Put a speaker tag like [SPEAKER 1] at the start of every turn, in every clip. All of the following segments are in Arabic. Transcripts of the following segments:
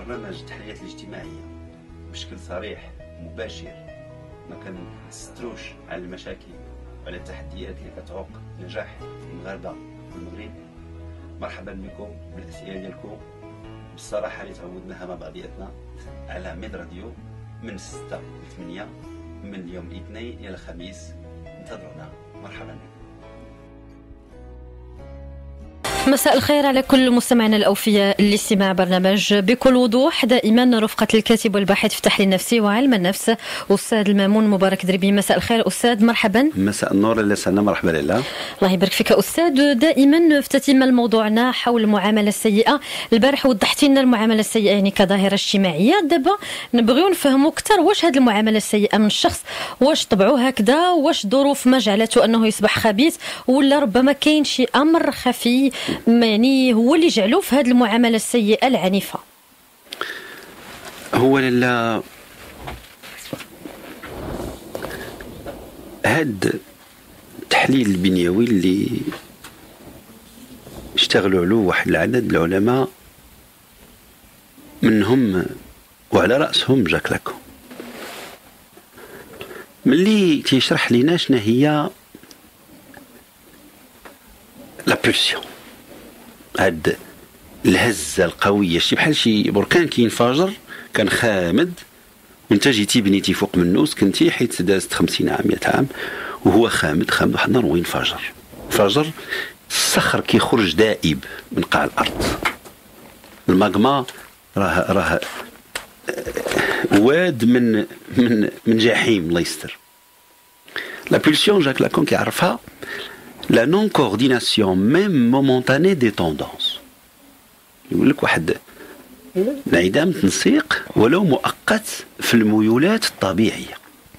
[SPEAKER 1] برنامج التحليلات الاجتماعية بشكل صريح مباشر، ما كنستروش على المشاكل وعلى التحديات اللي كتعوق نجاح المغاربة والمغرب. مرحبا بكم بالأسئلة ديالكم بالصراحة اللي تعودناها مع بعضياتنا على ميد راديو من 6 ل 8 من اليوم الاثنين إلى الخميس. انتظرونا. مرحبا بكم.
[SPEAKER 2] مساء الخير على كل مستمعينا الأوفياء لاستماع برنامج بكل وضوح، دائما رفقة الكاتب والباحث في تحليل النفسي وعلم النفس أستاذ المامون مبارك دربي. مساء الخير أستاذ، مرحبا.
[SPEAKER 1] مساء النور لاله سنة، مرحبا لاله.
[SPEAKER 2] الله يبارك فيك أستاذ. دائما في تتمة موضوعنا حول المعاملة السيئة. البارح وضحتي لنا المعاملة السيئة يعني كظاهرة اجتماعية، دابا نبغيو نفهموا أكثر واش هذه المعاملة السيئة من الشخص، واش طبعه هكذا، واش ظروف ما جعلته أنه يصبح خبيث، ولا ربما كاين شي أمر خفي يعني هو اللي جعلوه في هذه المعاملة السيئة العنيفة.
[SPEAKER 1] هو لا هاد التحليل البنيوي اللي اشتغلوا عليه واحد العدد العلماء، منهم وعلى رأسهم جاك لاكون، ملي تيشرح لنا شنو هي لا بولسيون، هاد الهزة القوية، شي بحال شي بركان كينفجر كان خامد وانت جيتي بنيتي فوق منه سكنتي حيت دازت 50 عام 100 عام وهو خامد واحد النهار وينفجر. انفجر الصخر كيخرج دائب من قاع الارض. الماغما راه واد من جحيم، الله يستر. لا بولسيون جاك لاكون كيعرفها la non-coordination même momentanée des tendances. يقول لك واحد انعدام تنسيق ولو مؤقت في الميولات الطبيعية.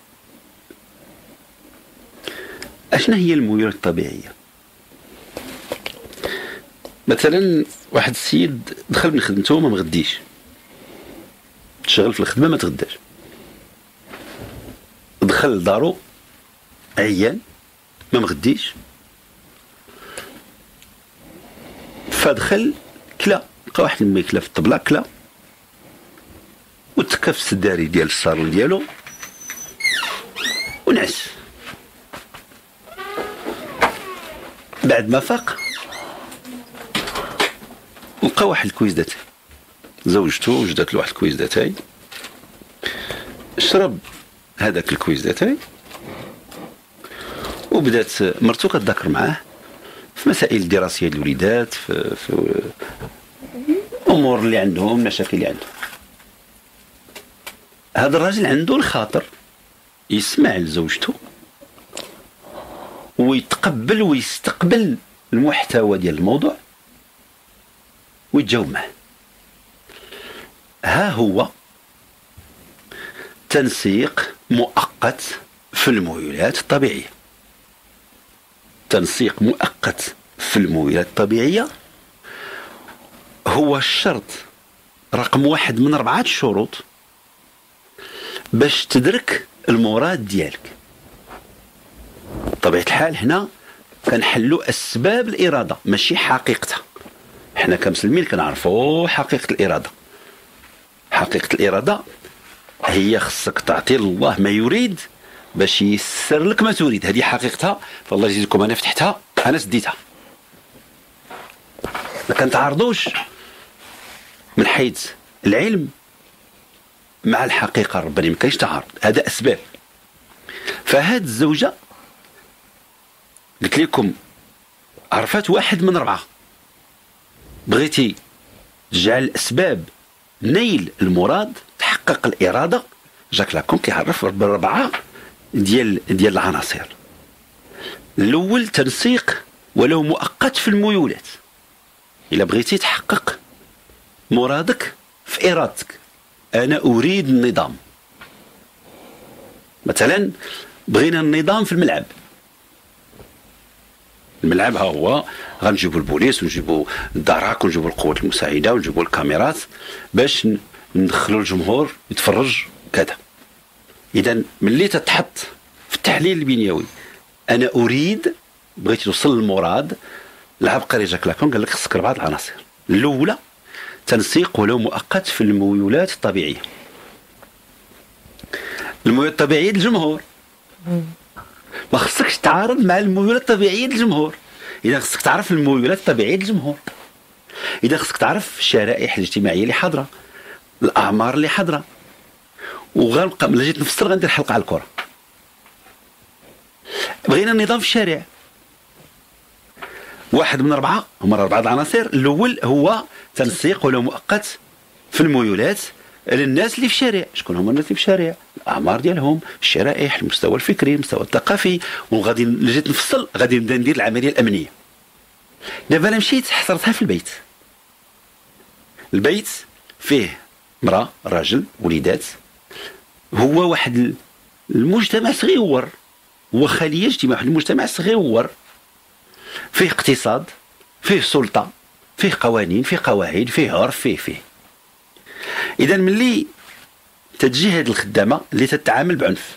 [SPEAKER 1] أشنا هي الميولات الطبيعية؟ مثلا واحد السيد دخل من خدمته ما مغديش، تشغل في الخدمة ما تغداش، دخل لدارو عيان ما مغديش، فدخل كلا لقى واحد الماكله في الطبله كلا وتكا في السداري ديال الصالون ديالو ونعس. بعد ما فاق لقى واحد الكويس داتاي، زوجته وجدت له واحد الكويس داتاي، شرب هذاك الكويس داتاي وبدات مرتو كتذاكر معاه في مسائل الدراسية الوليدات، في أمور اللي عندهم، مشاكل اللي عندهم. هذا الراجل عنده الخاطر يسمع لزوجته ويتقبل ويستقبل المحتوى ديال الموضوع ويتجاوب معه. ها هو تنسيق مؤقت في الميولات الطبيعية. تنسيق مؤقت في الميولات الطبيعية هو الشرط رقم 1 من 4 الشروط باش تدرك المراد ديالك. طبيعة الحال هنا كنحلوا أسباب الإرادة ماشي حقيقتها. احنا كمسلمين كنعرفوا حقيقة الإرادة. حقيقة الإرادة هي خصك تعطي الله ما يريد باش يسر لك ما تريد، هذه حقيقتها. فالله يجزيكم، انا فتحتها، انا سديتها، ما كنتعارضوش من حيث العلم مع الحقيقه الربانيه، ما كاينش تعارض، هذا اسباب. فهاد الزوجه قلت لكم عرفت 1 من 4. بغيتي تجعل اسباب نيل المراد، تحقق الاراده، جاك لاكون كيعرف ب4 ديال العناصر. الاول تنسيق ولو مؤقت في الميولات. الا بغيتي تحقق مرادك في ارادتك، انا اريد النظام. مثلا بغينا النظام في الملعب ها هو غنجيبوا البوليس ونجيبوا الدراك ونجيبوا القوات المساعده ونجيبوا الكاميرات باش ندخلوا الجمهور يتفرج كذا. اذا ملي تتحط في التحليل البنيوي انا اريد، بغيتي توصل للمراد، العبقري جاك لاكون قال لك خصك 4 العناصر. الاولى
[SPEAKER 3] تنسيق ولو مؤقت في الميولات الطبيعية. الميولات الطبيعية للجمهور، ما خصكش تعارض مع الميولات الطبيعية للجمهور. إذا خصك تعرف الميولات الطبيعية للجمهور، إذا خصك تعرف الشرائح الاجتماعية اللي حاضرة، الأعمار اللي حاضرة. وغنبقى ملي جيت نفسر غندير حلقة على الكرة. بغينا النظام في الشارع، واحد من أربعة، هما 4 العناصر. الأول هو تنسيق ولو مؤقت في الميولات للناس اللي في الشارع. شكون هما الناس اللي في الشارع؟ الأعمار ديالهم، الشرائح، المستوى الفكري، المستوى الثقافي. وغادي اللي جيت نفصل غادي نبدا ندير العملية الأمنية. دابا أنا مشيت حصرتها في البيت. البيت فيه امرأة، راجل، وليدات. هو واحد المجتمع صغيور، هو خلية اجتماع واحد المجتمع صغيور، فيه اقتصاد، فيه سلطة، فيه قوانين، فيه قواعد، فيه عرف، فيه. إذا ملي تجي هذه الخدامة اللي تتعامل بعنف،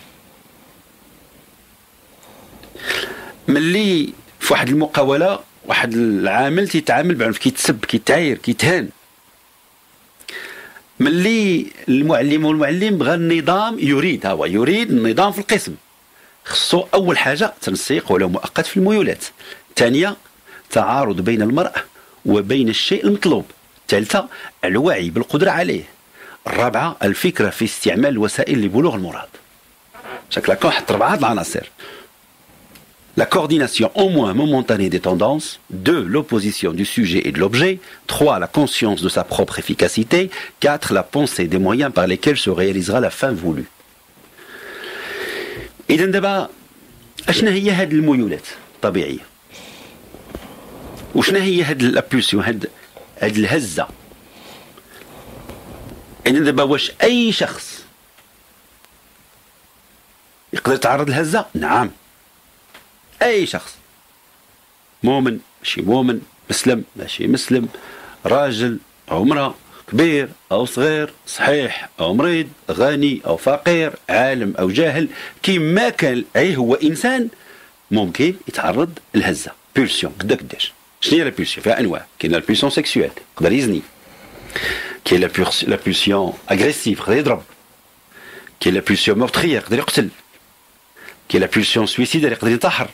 [SPEAKER 3] ملي في واحد المقاولة واحد العامل تيتعامل بعنف، كيتسب، كيتعاير، كيتهان، ملي المعلم بغى النظام، يريد النظام في القسم، خصو أول حاجة تنسيق ولو مؤقت في الميولات. ثانية تعارض بين المرء وبين الشيء المطلوب. الثالثة الوعي بالقدرة عليه. الرابعة الفكرة في استعمال الوسائل لبلوغ المراد. شكلها كنحط 4 العناصر. La coordination au moins momentanée des tendances. 2. L'opposition du sujet et de l'objet. 3. La conscience de sa propre efficacité. 4. La pensée des moyens par lesquels se réalisera la fin voulue. إذا دابا أشنا هي هاد الميولات الطبيعية؟ وشنا هي هاد الابولسيون، هاد الهزة؟ إذا دابا واش أي شخص يقدر يتعرض للهزة؟ نعم، أي شخص، مؤمن ماشي مؤمن، مسلم ماشي مسلم، راجل أو امرأة، كبير أو صغير، صحيح أو مريض، غني أو فقير، عالم أو جاهل، كيما كان أي هو إنسان ممكن يتعرض للهزة. بولسيون قداش؟ شنو هي لا بولسيون؟ فيها أنواع. كاين لا بولسيون سيكسويل، يقدر يزني. كاين لا بولسيون أغريسيف، يقدر يضرب. كاين لا بولسيون مورتخيير، يقدر يقتل. كاين لا بولسيون سويسيدير، يقدر ينتحر.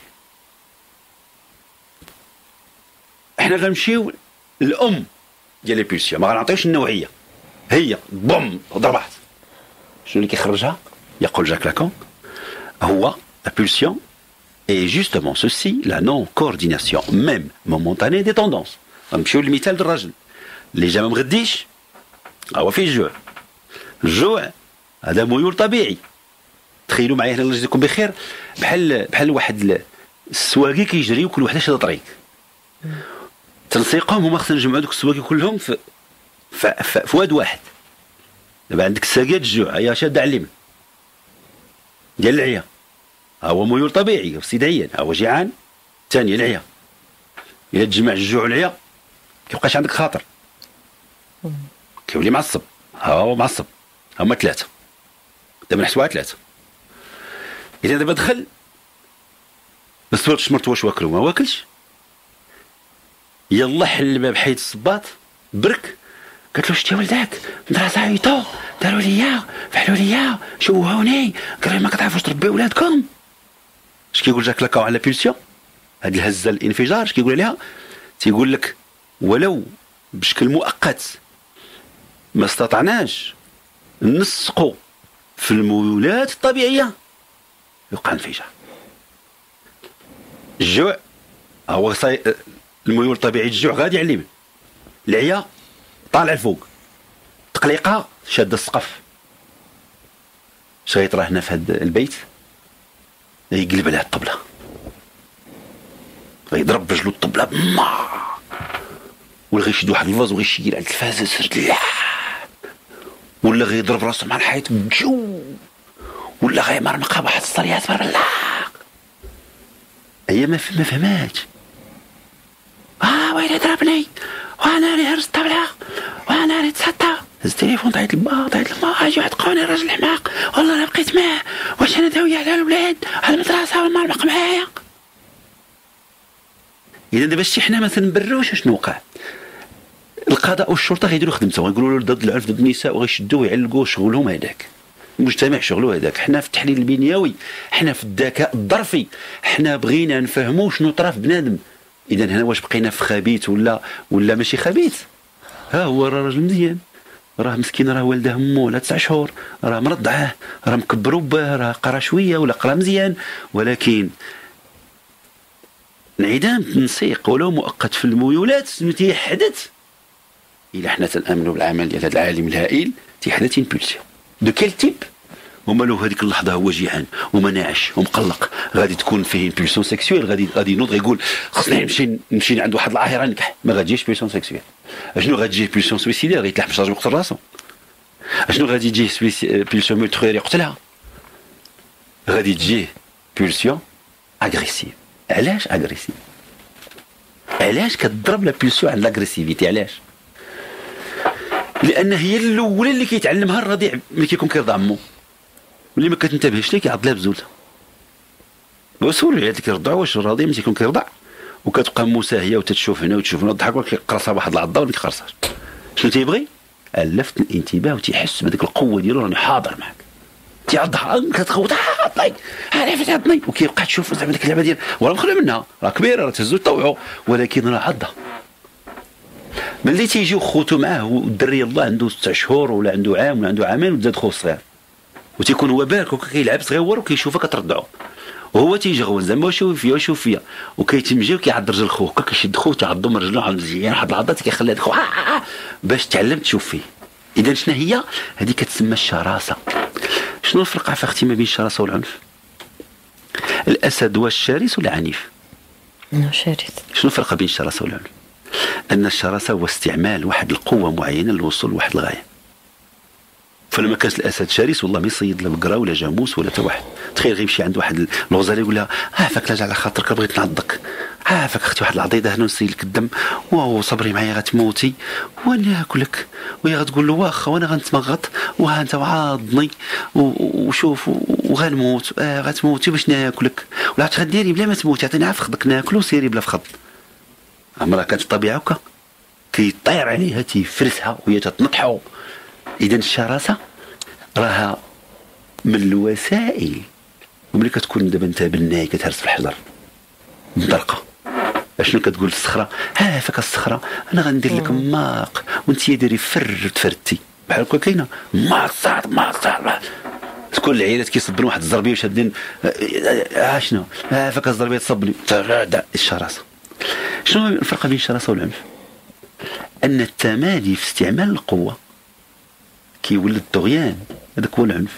[SPEAKER 3] احنا غنمشيو الأم ديال لي بولسيون، ما غنعطيوش النوعيه، هي بوم ضربات. شنو اللي كيخرجها؟ يقول جاك لاكون هو لا بولسيون اي جوستومون سوسي لا نون كورديناسيون ميم مومونتاني دي توندونس. غنمشيو للمثال ديال الراجل اللي جا ما مغديش، هو فيه الجوع. الجوع هذا ميول طبيعي. تخيلوا معايا هنا الله يجزيكم بخير، بحال واحد السواقي كيجريو كل وحده شاد طريق، تنسيقهم هما خصنا نجمعوا دوك السواقي كلهم في واد واحد. دابا عندك الساقيه الجوع، هي شاده على اليمين ديال العيا، ها هو ميول طبيعي، السيد عيان، ها هو جيعان. الثانيه العيا، الا تجمع الجوع والعيا كيبقاش عندك خاطر، كيولي معصب، ها هو معصب. هما 3، دابا نحسبوها 3. اذا دابا دخل ما سولتش مرتو واش واكل وما واكلش، يلا حل الباب حيد الصباط برك، قالت له شتي ولدك مدرسة عيطوا داروا ليا فعلوا ليا شوهوني قالوا لي ما كتعرفوش تربيو ولادكم. اش كيقول جاك لاكون على بولسيون؟ هاد الهزه الانفجار اش كيقول عليها؟ تيقول لك ولو بشكل مؤقت ما استطعناش نسقوا في الميولات الطبيعيه يوقع انفجار. الجوع هو الميول الطبيعي، الجوع غادي على اليمين، العيا طالع الفوق، تقليقه شاده السقف. شغيط راه هنا في هذا البيت يقلب عليها الطبله، غيضرب برجلو الطبله بما، ولا غيشد واحد الفاز وغيشيل على الفاز سرد، ولا غيضرب راسو مع الحيط بجو، ولا غيمرمقها بواحد الصريات بار الله. هي ما فهماتش. ويلي ضربني وانا اللي هرس الطبله وانا اللي تسطى. هز التليفون طيت لما اجي عتقوني الراجل الحماق، والله انا بقيت معاه، واش انا داويه على الولاد على المدرسه والمرمق معايا. اذا دابا شتي حنا مثلا نبروش شنو وقع. القضاء والشرطه غيديروا خدمتهم، غيقولوا له ضد العنف ضد النساء وغيشدوا ويعلقوا شغلهم هذاك. المجتمع شغله هذاك. حنا في التحليل البنيوي، حنا في الذكاء الظرفي، حنا بغينا نفهموا شنو طرا في بنادم. اذا هنا واش بقينا في خبيث ولا ماشي خبيث؟ ها هو راجل مزيان، راه مسكين، راه والده امه ولا 9 شهور، راه مرضعاه، راه مكبروا باه، راه قرا شويه ولا قرا مزيان، ولكن انعدام التنسيق ولو مؤقت في الميولات تيحدث. الى حنا تنامنوا بالعمل ديال هذا العالم الهائل تيحدث امبولسيون دو كيل تيب. هما لو هذيك اللحظه هو جيعان ومناعش ومقلق، غادي تكون فيه امبولسيون سيكسويل، غادي ينوض غيقول خصني نمشي عند واحد العاهره نكح، ما غاديش امبولسيون سيكسويل. اشنو غتجيه امبولسيون سويسيدير، غيتلح بشارج يقتل راسو. اشنو غادي تجيه امبولسيون ميتروير يقتلها. غادي تجيه امبولسيون اغريسيف. علاش اغريسيف؟ علاش كتضرب لا بولسيون عند لاغريسيفيتي؟ علاش؟ لان هي الاولى اللي كيتعلمها الرضيع ملي كيكون كيرضع امه، واللي ما كتنتبهش ليه كيعض لها بزولته. وسولوا العيال اللي كيرضعوا واش الرضيع ملي كيكون كيرضع وكتبقى مساهيه وتتشوف هنا وتشوف هنا وتضحك وكيقرصها واحد العضه وما كيقرصهاش، شنو تيبغي؟ لفت الانتباه وتيحس بهذيك القوه ديالو راني حاضر معاك. تيعضها كتخوت عطني عرفت عطني، وكيبقى تشوف زعما ديك اللعبه ديال وراه مخلوع منها، راه كبيره راه تهزو طوعو، ولكن راه عضها. ملي تيجيو خوتو معاه والدري الله عنده 9 شهور ولا عنده عام ولا عنده عامين وزاد خو صغير، وتيكون هو بارك وكيلعب صغيور وكيشوفها كتردعو، وهو تيجي غون زعما شوف فيا وكيتمجي وكيعض رجل خوه، كيشد خوه تيعضو من رجلو على مزيان واحد العضات كيخلي هذاك باش تعلم تشوف فيه. اذا شنو هي هذه؟ كتسمى الشراسه. شنو الفرق عرفتي ما بين الشراسه والعنف؟ الاسد هو الشرس ولا عنيف؟
[SPEAKER 2] شرس.
[SPEAKER 3] شنو الفرق بين الشراسه والعنف؟ ان الشراسه هو استعمال واحد القوه معينه للوصول لواحد الغايه. فلما كان الاسد شرس والله ما يصيد لا بقره ولا جاموس ولا حتى واحد. تخيل غيمشي عند واحد الغزاله يقول لها عافاك لا على خاطرك بغيت نعضك، عافاك اختي واحد العضيضه هنا نسيل لك الدم، واو صبري معايا غتموتي وانا ناكلك، وهي غتقول له واخا وانا غنتمغط وها انت عاضني وشوف وغنموت، غتموتي باش ناكلك، ولا غديري بلا ما تموتي عطيني فخدك ناكلو سيري بلا فخد. عمرها كانت الطبيعه هكا كيطير عليها تيفرسها وهي تتنطحو. اذا الشراسه راها من الوسائل. وملي كتكون دابا انت بناي كتهرس في الحجر مطرقه، اشنو كتقول للصخره؟ ها فك الصخره انا غندير لك ماق وانت ديري تفرتي بحال هكا. كاينه ما صار تكون العيالات كيصبروا واحد الزربيه وشادين شنو فك الزربيه تصبني. الشراسه شنو الفرق بين الشراسه والعنف؟ ان التمادي في استعمال القوه كيولد الطغيان، هذاك هو العنف.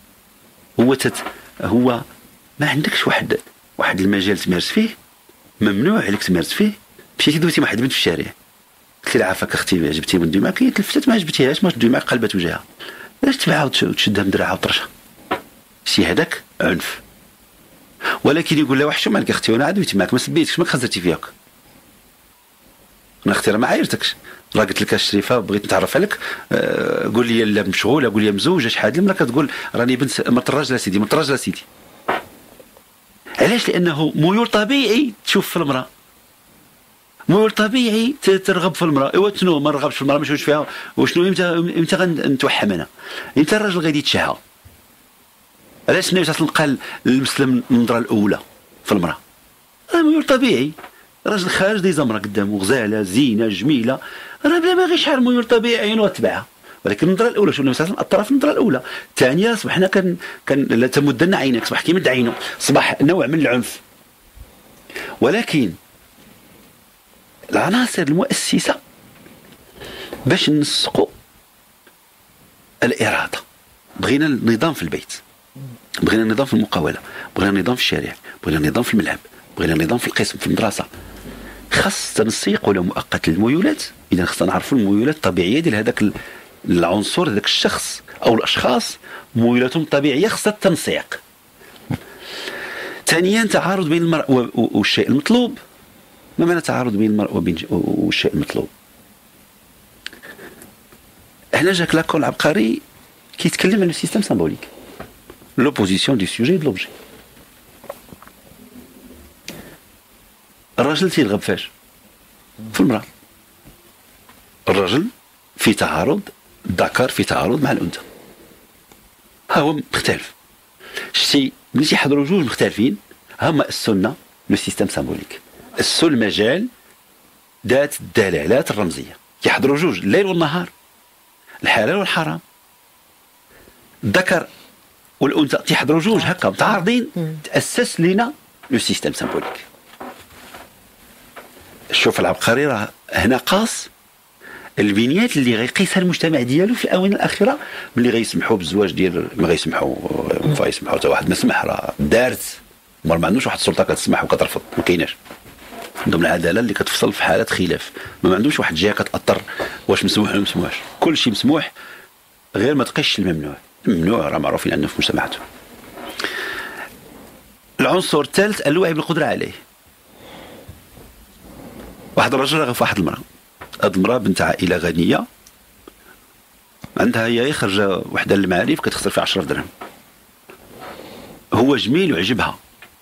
[SPEAKER 3] هو ما عندكش واحد المجال تمارس فيه، ممنوع عليك تمارس فيه. مشيتي دويتي مع واحد البنت في الشارع قلت لها عافاك اختي عجبتي من دوي معاك، هي تلفتت ما عجبتيهاش، ما دوي معاك قلبت وجهها، علاش تبعها وتشدها من دراعها وطرشها؟ شي هذاك عنف. ولكن يقول لها واحد شو مالك اختي وانا دويت معاك ما سبيتكش ما خزرتي فياك، انا اختي راه ما عايرتكش، راه قلت لك الشريفه بغيت نتعرف عليك، قول لي لا مشغوله، قول لي مزوجه شحال. المراه كتقول راني بنت مرت الراجل سيدي، مرت الراجل سيدي. علاش؟ لانه ميول طبيعي تشوف في المراه، ميول طبيعي ترغب في المراه. ايوا شنو ما نرغبش في المراه ما نشوفش فيها، وشنو امتى غنتوحم انا؟ امتى الراجل غادي يتشهى؟ علاش النبي صلى الله عليه وسلم قال للمسلم النظره الاولى في المراه؟ راه ميول طبيعي. راجل خارج دايز امراه قدامه غزاله زينه جميله، راه بلا ما غيشحال ميول طبيعي وتبعها. ولكن النظره الاولى شو النبي صلى الله عليه وسلم اطرف النظره الاولى. الثانيه صبحنا كان لا تمدن عينك، صبح كيمد عينه، صبح نوع من العنف. ولكن العناصر المؤسسه باش نسقوا الاراده، بغينا النظام في البيت، بغينا النظام في المقاوله، بغينا النظام في الشارع، بغينا النظام في الملعب، بغينا النظام في القسم في المدرسه. خاص تنسيق ولا مؤقت للميولات. اذا خصنا نعرفوا الميولات الطبيعيه ديال هذاك العنصر، هذاك الشخص او الاشخاص ميولاتهم الطبيعيه خاصها التنسيق. ثانيا تعارض بين المرء والشيء المطلوب. ما معنى تعارض بين المرء والشيء المطلوب؟ هنا جاك لاكول العبقري كيتكلم على السيستم سامبوليك، لوبوزيسيون دو سوجي دو لوبجي. الراجل تيرغب فاش؟ في المرأة. الرجل في تعارض، الذكر في تعارض مع الانثى، ها هو مختلف. شتي ملي تيحضروا جوج مختلفين هما السنه لو سيستيم سامبوليك، المجال ذات الدلالات الرمزيه، كيحضروا جوج الليل والنهار، الحلال والحرام، الذكر والانثى تيحضروا جوج هكا متعارضين، تاسس لنا لو سيستيم سامبوليك. شوف العبقري راه هنا قاص البنيات اللي غيقيسها المجتمع ديالو في الاونه الاخيره، ملي غيسمحوا بالزواج ديال ما غيسمحوا فيسمحوا حتى واحد ما سمح، راه دارت ما عندوش واحد السلطه كتسمح وكترفض، ما كايناش عندهم العداله اللي كتفصل في حالات خلاف، ما عندوش واحد الجهه كتاثر واش مسموح ولا ما مسموحش، كل شيء مسموح غير ما تقيش الممنوع. الممنوع راه معروفين عندنا في مجتمعاتهم. العنصر الثالث الوعي بالقدره عليه. واحد الرجل راه في واحد المراه، هاد المراه بنت عائله غنيه، عندها هي خرجه وحده للمعارف كتخسر فيها 10 درهم، هو جميل وعجبها،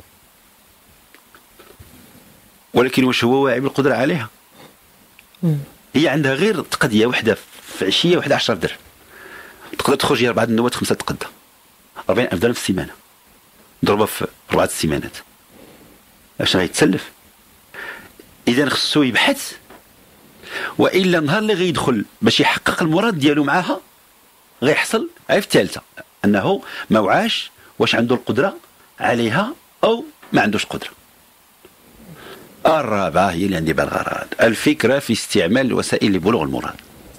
[SPEAKER 3] ولكن واش هو واعي بالقدره عليها؟ هي عندها غير تقضيه وحده في عشيه وحده 10 درهم، تقدر تخرج هي 4 النوات 5 تقدى 40,000 درهم في السيمانه، ضربها في 4 السيمانات، اش غيتسلف؟ اذا خصو يبحث، والا النهار اللي غيدخل باش يحقق المراد ديالو معاها غيحصل عيب الثالثه، انه ما وعاش واش عنده القدره عليها او ما عندوش قدره. الرابعه هي اللي عندي بالغرض، الفكره في استعمال الوسائل لبلوغ المراد.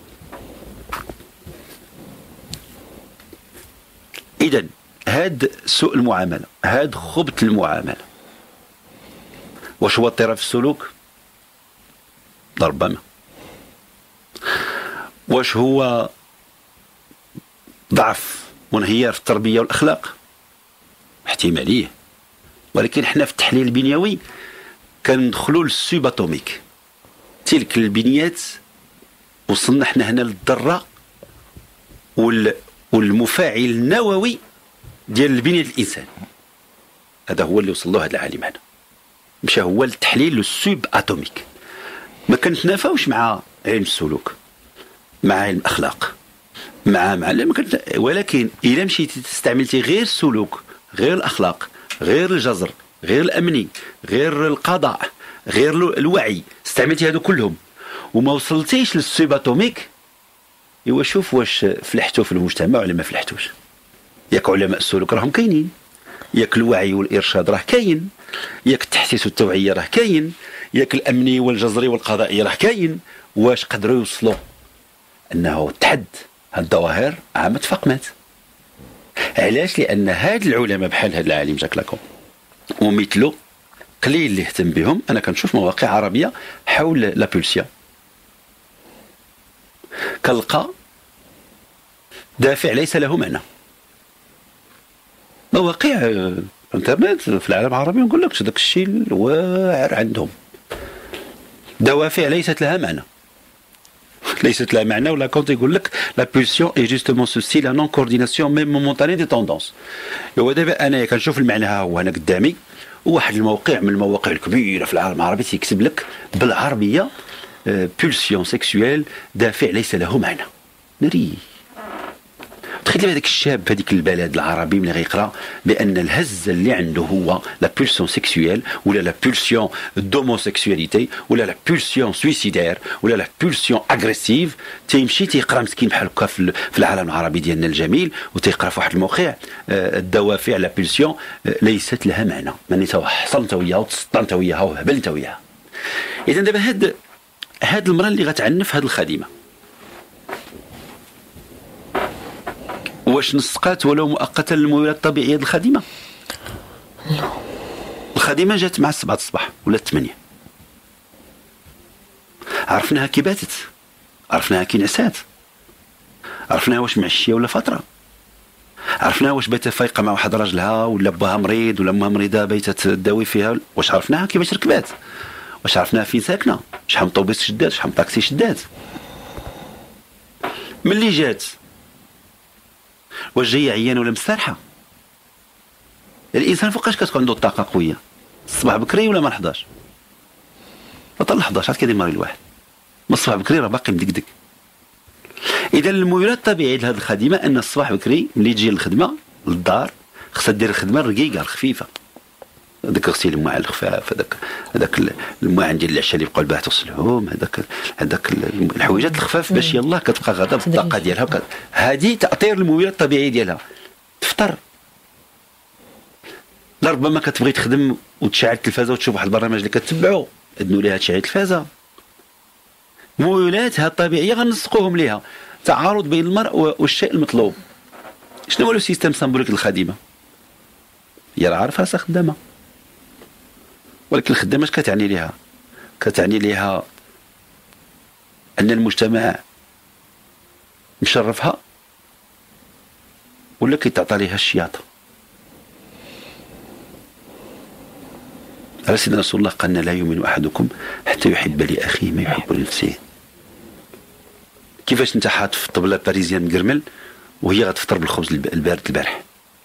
[SPEAKER 3] اذا هاد سوء المعامله، هاد خبث المعامله، واش هو اضطراب في السلوك؟ ربما. واش هو ضعف وانهيار في التربيه والاخلاق؟ احتماليه، ولكن حنا في التحليل البنيوي كندخلوا للسوباتوميك، تلك البنيات وصلنا حنا هنا للذره والمفاعل النووي ديال البنيه الانسان. هذا هو اللي وصل له هذا العالم هنا، مشى هو التحليل للسوب اتوميك. ما كنتنافاوش مع علم السلوك، مع علم الاخلاق، ولكن الا مشيتي استعملتي غير السلوك، غير الاخلاق، غير الجزر، غير الامني، غير القضاء، غير الوعي، استعملتي هادو كلهم وما وصلتيش للسوباتوميك، ايوا شوف واش فلحتوا في المجتمع ولا ما فلحتوش. ياك علماء السلوك راهم كاينين، ياك الوعي والارشاد راه كاين، ياك التحسيس والتوعيه راه كاين، ياك الامني والجزري والقضائي راه كاين، واش قدروا يوصلوا انه تحد هاد الظواهر عامة فقمات؟ علاش؟ لان هاد العلماء بحال هاد العالم جاك لاكون ومثله قليل اللي يهتم بهم. انا كنشوف مواقع عربيه حول لا بولسيون، كنلقى دافع ليس له معنى. مواقع انترنت في العالم العربي نقول لك داك الشيء الواعر عندهم، دوافع ليست لها معنى، ليست لها معنى. ولا كونت يقول لك لا بولسيون اي جوستومون سوسي لا نون كورديناسيون ميم مومونتاني دي توندونس. هو دابا انا كنشوف المعنى ها هو هنا قدامي، وواحد الموقع من المواقع الكبيره في العالم العربي تيكتب لك بالعربيه بولسيون سيكسويل دافع ليس له معنى. نري تخيل هذاك الشاب في هذيك البلد العربي ملي غيقرا بان الهزه اللي عنده هو لا بولسيون سيكسويل ولا لا بولسيون دوموسيكسواليتي ولا لا بولسيون سويسيدير ولا لا بولسيون اغريسيف، تيمشي تيقرا مسكين بحال هكا في العالم العربي ديالنا الجميل وتيقرا في واحد الموقع الدوافع لا بولسيون ليست لها معنى، ماني تا حصلت وياها وتسطنت وياها وهبلت وياها. اذا دابا هاد المراه اللي غتعنف هاد الخادمه، واش نسقات ولو مؤقتا للمولات الطبيعيه ديال الخادمه؟ لا، الخادمه جات مع 7 الصباح ولا 8، عرفناها كي باتت، عرفناها كي نعسات، عرفناها واش معشيه ولا فطره، عرفناها واش باتت فايقه مع واحد راجلها ولا باها مريض ولا امها مريضه بيتت تداوي فيها، واش عرفناها كيفاش ركبات، واش عرفناها فين ساكنه، شحال من طوبيس شدات، شحال من طاكسي شدات، ملي جات واش جايه عيانه ولا مسترحه. الانسان فوقاش كتكون عنده الطاقه قويه؟ الصباح بكري ولا مع 11؟ فطل 11 عاد كيدير مريض الواحد، من الصباح بكري راه باقي مدقدق، اذا الميولات الطبيعيه لهذه الخادمه ان الصباح بكري ملي تجي للخدمه للدار خصها دير الخدمه الرقيقه الخفيفه، هذاك غسيل الماء الخفاف، هذاك الماء ديال العشاء اللي بقاو البارح تغسلهم، هذاك الحويجات الخفاف باش يلاه كتبقى غادا بالطاقه ديالها. هذه تاثير الميولات الطبيعيه ديالها. تفطر لربما كتبغي تخدم وتشعل التلفازه وتشوف واحد البرنامج اللي كتبعو اذنوا ليها تشعل التلفازه. ميولاتها الطبيعيه غنسقوهم ليها. تعارض بين المرء والشيء المطلوب. شنو هو لو سيستم سامبوليك للخادمه؟ هي راه عارفه راسها خدامه، ولكن الخدامه اش كتعني ليها؟ كتعني ليها ان المجتمع مشرفها ولا كيتعطى ليها الشياطه. على سيدنا رسول الله قالنا لا يؤمن احدكم حتى يحب لاخيه ما يحب لنفسه. كيفاش انت حاط في الطبله باريزيان مقرمل وهي غتفطر بالخبز البارد البارح؟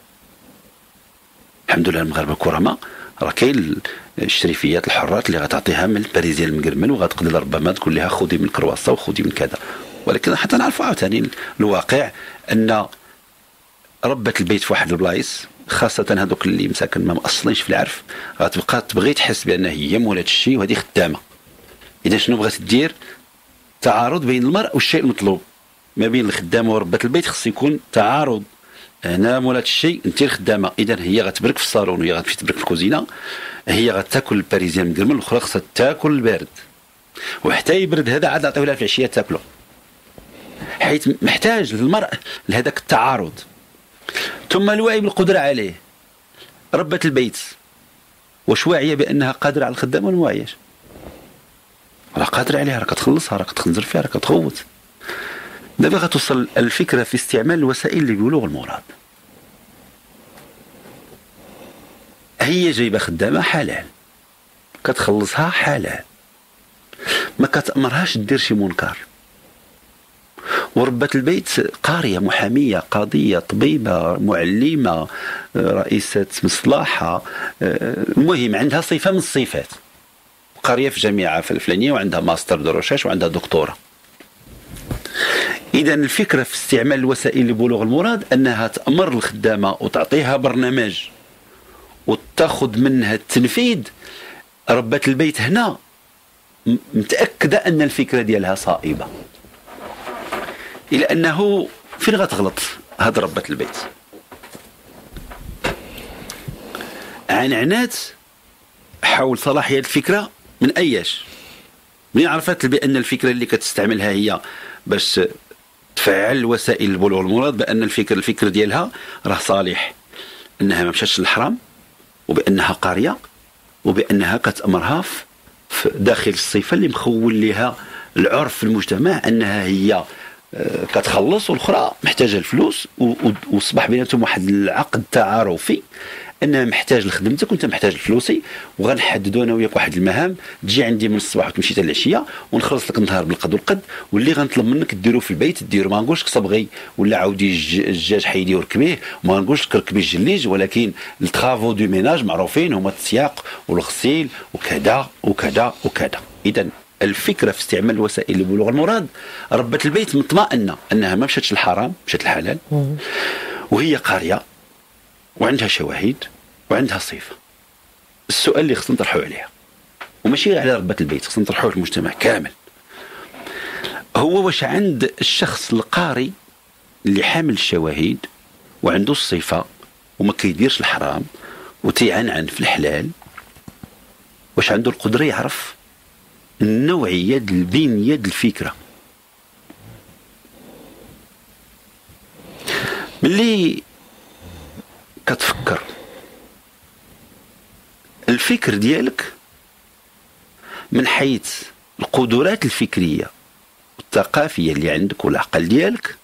[SPEAKER 3] الحمد لله المغاربه كرماء، راه كاين الشريفيات الحرات اللي غتعطيها من الباريزيان المقرمل وغتقضي ربما تقول لها خذي من كرواسه وخذي من كذا. ولكن حتى نعرفوا عاوتاني الواقع ان ربة البيت في واحد البلايص خاصه هذوك اللي مساكن ما مأصلينش في العرف غتبقى تبغي تحس بان هي مولات الشيء وهذه خدامه. اذا شنو بغات دير؟ تعارض بين المرء والشيء المطلوب. ما بين الخدامه وربة البيت خص يكون تعارض. هنا مولات الشيء انت الخدامه، اذا هي غتبرك في الصالون وهي غتمشي تبرك في الكوزينه، هي غتاكل الباريزيان مقرمل والاخرى خصها تاكل البارد، وحتى يبرد هذا عاد نعطيو لها في العشيه تاكله، حيث محتاج المرء لهذاك التعارض. ثم الوعي بالقدره عليه. ربة البيت واش واعيه بانها قادره على الخدامه ولا ما واعياش؟ راه قادره عليها، راه كتخلصها، راه كتخنزر فيها، راه كتغوت. دابا غتوصل الفكره في استعمال الوسائل اللي بيبلغ المراد. هي جايبه خدامه حلال، كتخلصها حلال، ما كتأمرهاش دير شي منكر. وربة البيت قاريه، محاميه، قاضيه، طبيبه، معلمه، رئيسه مصلحه، المهم عندها صفه من الصفات، قاريه في جامعه الفلانيه وعندها ماستر دروشاش وعندها دكتوره. إذا الفكرة في استعمال الوسائل لبلوغ المراد أنها تأمر الخدامة وتعطيها برنامج وتاخذ منها التنفيذ. ربة البيت هنا متأكدة أن الفكرة ديالها صائبة، إلى أنه فين غتغلط هاد ربة البيت؟ عنعنات حول صلاحية الفكرة من أياش؟ من عرفت بأن الفكرة اللي كتستعملها هي باش تفعل وسائل البلوغ المراد بان الفكر ديالها راه صالح، انها ما مشاتش للحرام، وبانها قاريه، وبانها كتامرها في داخل الصفه اللي مخول لها العرف في المجتمع انها هي كتخلص والاخرى محتاجه الفلوس، وصبح بيناتهم واحد العقد تعارفي انا محتاج لخدمتك وانت محتاج لفلوسي، وغنحددوا انا وياك واحد المهام تجي عندي من الصباح وتمشي حتى العشيه ونخلص لك النهار بالقد والقد، واللي غنطلب منك ديرو في البيت ديرو. ما نقولش صبغي ولا عاودي الدجاج حيدي وركبيه، وما نقولش ركبي الجليج، ولكن الترافو دو ميناج معروفين هما التسياق والغسيل وكذا وكذا وكذا. اذا الفكره في استعمال الوسائل لبلوغ المراد، ربة البيت مطمئنه انها ما مشاتش للحرام، مشات للحلال، وهي قاريه وعندها شواهد وعندها صفة. السؤال اللي خصنا نطرحه عليها وماشي على ربة البيت، خصنا نطرحه في المجتمع كامل، هو واش عند الشخص القاري اللي حامل الشواهد وعنده الصفة وما كيديرش الحرام وتيعنعن في الحلال، واش عنده القدرة يعرف النوعية البنية الفكرة؟ ملي كتفكر الفكر ديالك من حيث القدرات الفكرية والثقافية اللي عندك والعقل ديالك،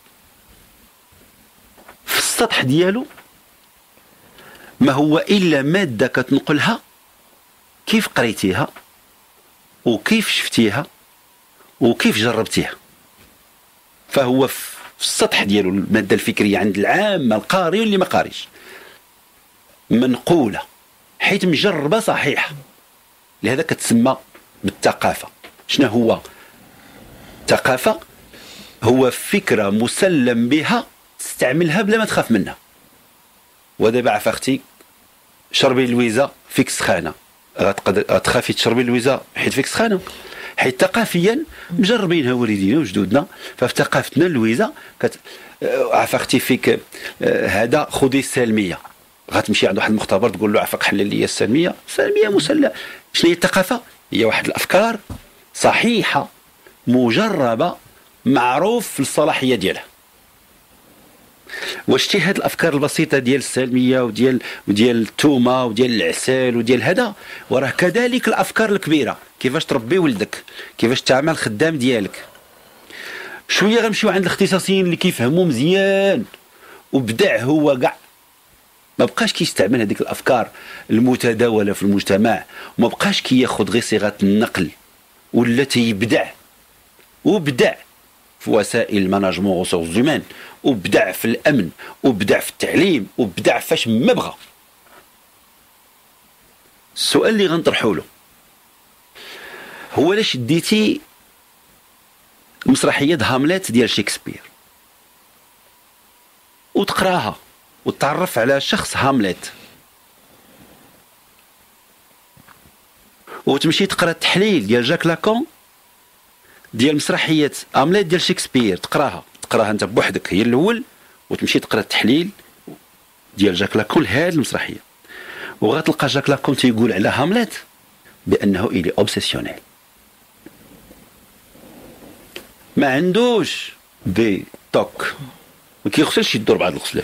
[SPEAKER 3] في السطح ديالو ما هو إلا مادة كتنقلها كيف قريتيها وكيف شفتيها وكيف جربتيها. فهو في السطح ديالو المادة الفكرية عند العامة القاري واللي ما قاريش منقولة حيث مجربة صحيحة، لهذا كتسمى بالثقافة. شنو هو الثقافة؟ هو فكرة مسلم بها تستعملها بلا ما تخاف منها. ودابا عفاختي شربي اللويزه فيك سخانه، غتقدر تخافي تشربي اللويزه حيت فيك سخانه، حيت ثقافيا مجربينها والدينا وجدودنا، ففي ثقافتنا اللويزه عفاختي فيك هذا خذي السلميه، غتمشي عند واحد المختبر تقول له عفاك حلل لي السلميه مسلمه. شنو هي الثقافه؟ هي واحد الافكار صحيحه مجربه معروف في الصلاحيه ديالها. واش هاد الافكار البسيطه ديال السلميه وديال التومه وديال العسل وديال هذا، وراه كذلك الافكار الكبيره، كيفاش تربي ولدك، كيفاش تعمل خدام ديالك. شويه غنمشيو عند الاختصاصيين اللي كيفهموا مزيان وبدع هو كاع، ما بقاش كيستعمل هذيك الافكار المتداوله في المجتمع، وما بقاش كياخذ غير صيغه النقل، ولا تيبدع وبدع في وسائل الماناجمون ريسورس زومان، وبدع في الامن، وبدع في التعليم، وبدع فاش ما بغى. السؤال اللي غنطرحوا له هو علاش ديتي مسرحيه هامليت ديال شكسبير وتقراها وتعرف على شخص هامليت، وتمشي تقرا التحليل ديال جاك لاكون ديال مسرحيه هامليت ديال شكسبير، تقراها انت بوحدك هي الاول، وتمشي تقرا التحليل ديال جاك لاكون لهذه المسرحيه، وغتلقى جاك لاكون تيقول على هامليت بانه الي اوبسيسيونيل، ما عندوش دي توك، ما كيغسلش يدور بعض الغسلات،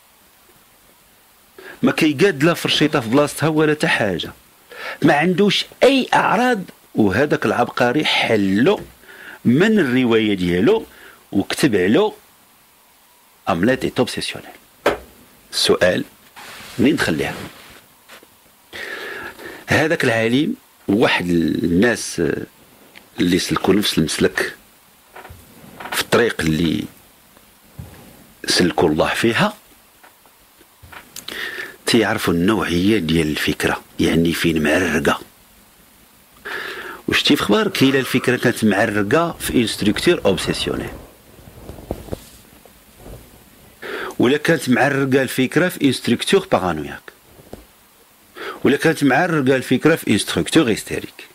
[SPEAKER 3] ما كيقاد لا فرشيطه في بلاصتها ولا حتى حاجه، ما عندوش اي اعراض. وهذاك العبقري حلو من الروايه ديالو وكتب له املات ايت اوبسيسيونيل. السؤال منين نخليها؟ هذاك العالم واحد الناس اللي سلكوا نفس المسلك في الطريق اللي سلكوا الله فيها تيعرفوا النوعيه ديال الفكره، يعني فين معرقه. وشتي في خبار كاينه الفكره كانت معرقه في انستركتور اوبسيسيونيل، ولا كانت معرقه الفكره في انستركتور بارانوياك، ولا كانت معرقه الفكره في انستركتور هيستيريك.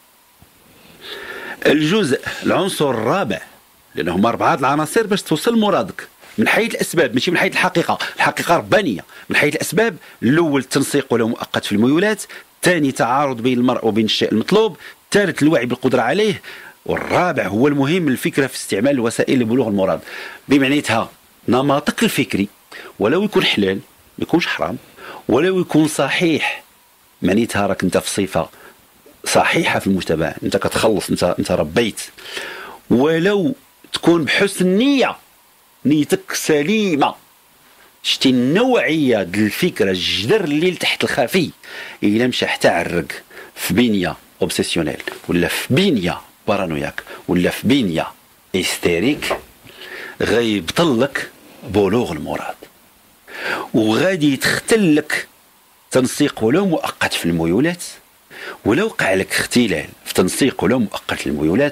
[SPEAKER 3] الجزء العنصر الرابع، لأنه هما 4 العناصر باش توصل لمرادك من حيث الأسباب، ماشي من حيث الحقيقة. الحقيقة ربانية. من حيث الأسباب، الأول التنسيق ولو مؤقت في الميولات، الثاني تعارض بين المرء وبين الشيء المطلوب، الثالث الوعي بالقدرة عليه، والرابع هو المهم الفكرة في استعمال الوسائل لبلوغ المراد. بمعنيتها نمطك الفكري ولو يكون حلال ما يكونش حرام، ولو يكون صحيح معنيتها راك انت في صفة صحيحة في المجتمع، انت كتخلص، انت ربيت، ولو تكون بحسن نية، نيتك سليمة. شتي النوعية ديال الفكرة، الجدر اللي تحت الخفي، إلا مشى حتى عرق في بنية اوبسيسيونيل، ولا في بنية بارانوياك، ولا في بنية هيستيريك، غيبطلك بلوغ المراد، وغادي يتختلك تنسيق ولو مؤقت في الميولات. ولو وقع لك اختلال في تنسيق ولو مؤقت للميولات،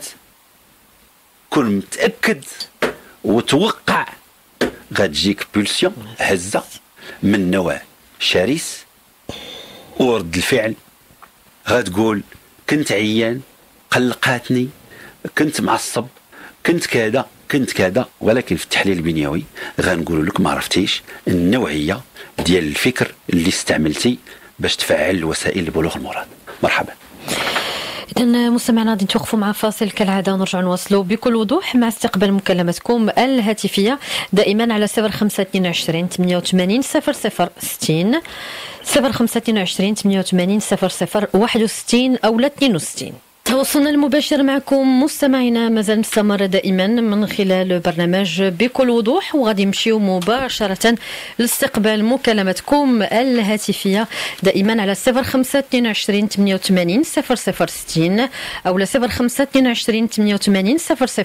[SPEAKER 3] كن متأكد وتوقع غتجيك بولسيون، هزة من نوع شرس، ورد الفعل غتقول كنت عيان، قلقاتني، كنت معصب، كنت كذا. ولكن في التحليل البنيوي غنقول لك ما عرفتيش النوعية ديال الفكر اللي استعملتي باش تفعل الوسائل لبلوغ المراد. مرحبا.
[SPEAKER 2] إذن مستمعنا غادي نتوقفوا مع فاصل كالعادة، ونرجعوا نواصلوا بكل وضوح مع استقبال مكالمتكم الهاتفية دائما على 0522 88 0060 0522 88 0061 أو 62. تواصلنا المباشر معكم مستمعينا مازال مستمر دائما من خلال برنامج بكل وضوح، وغادي نمشيو مباشرة لاستقبال مكالمتكم الهاتفية دائما على 0522 88 0060 أو 0522 88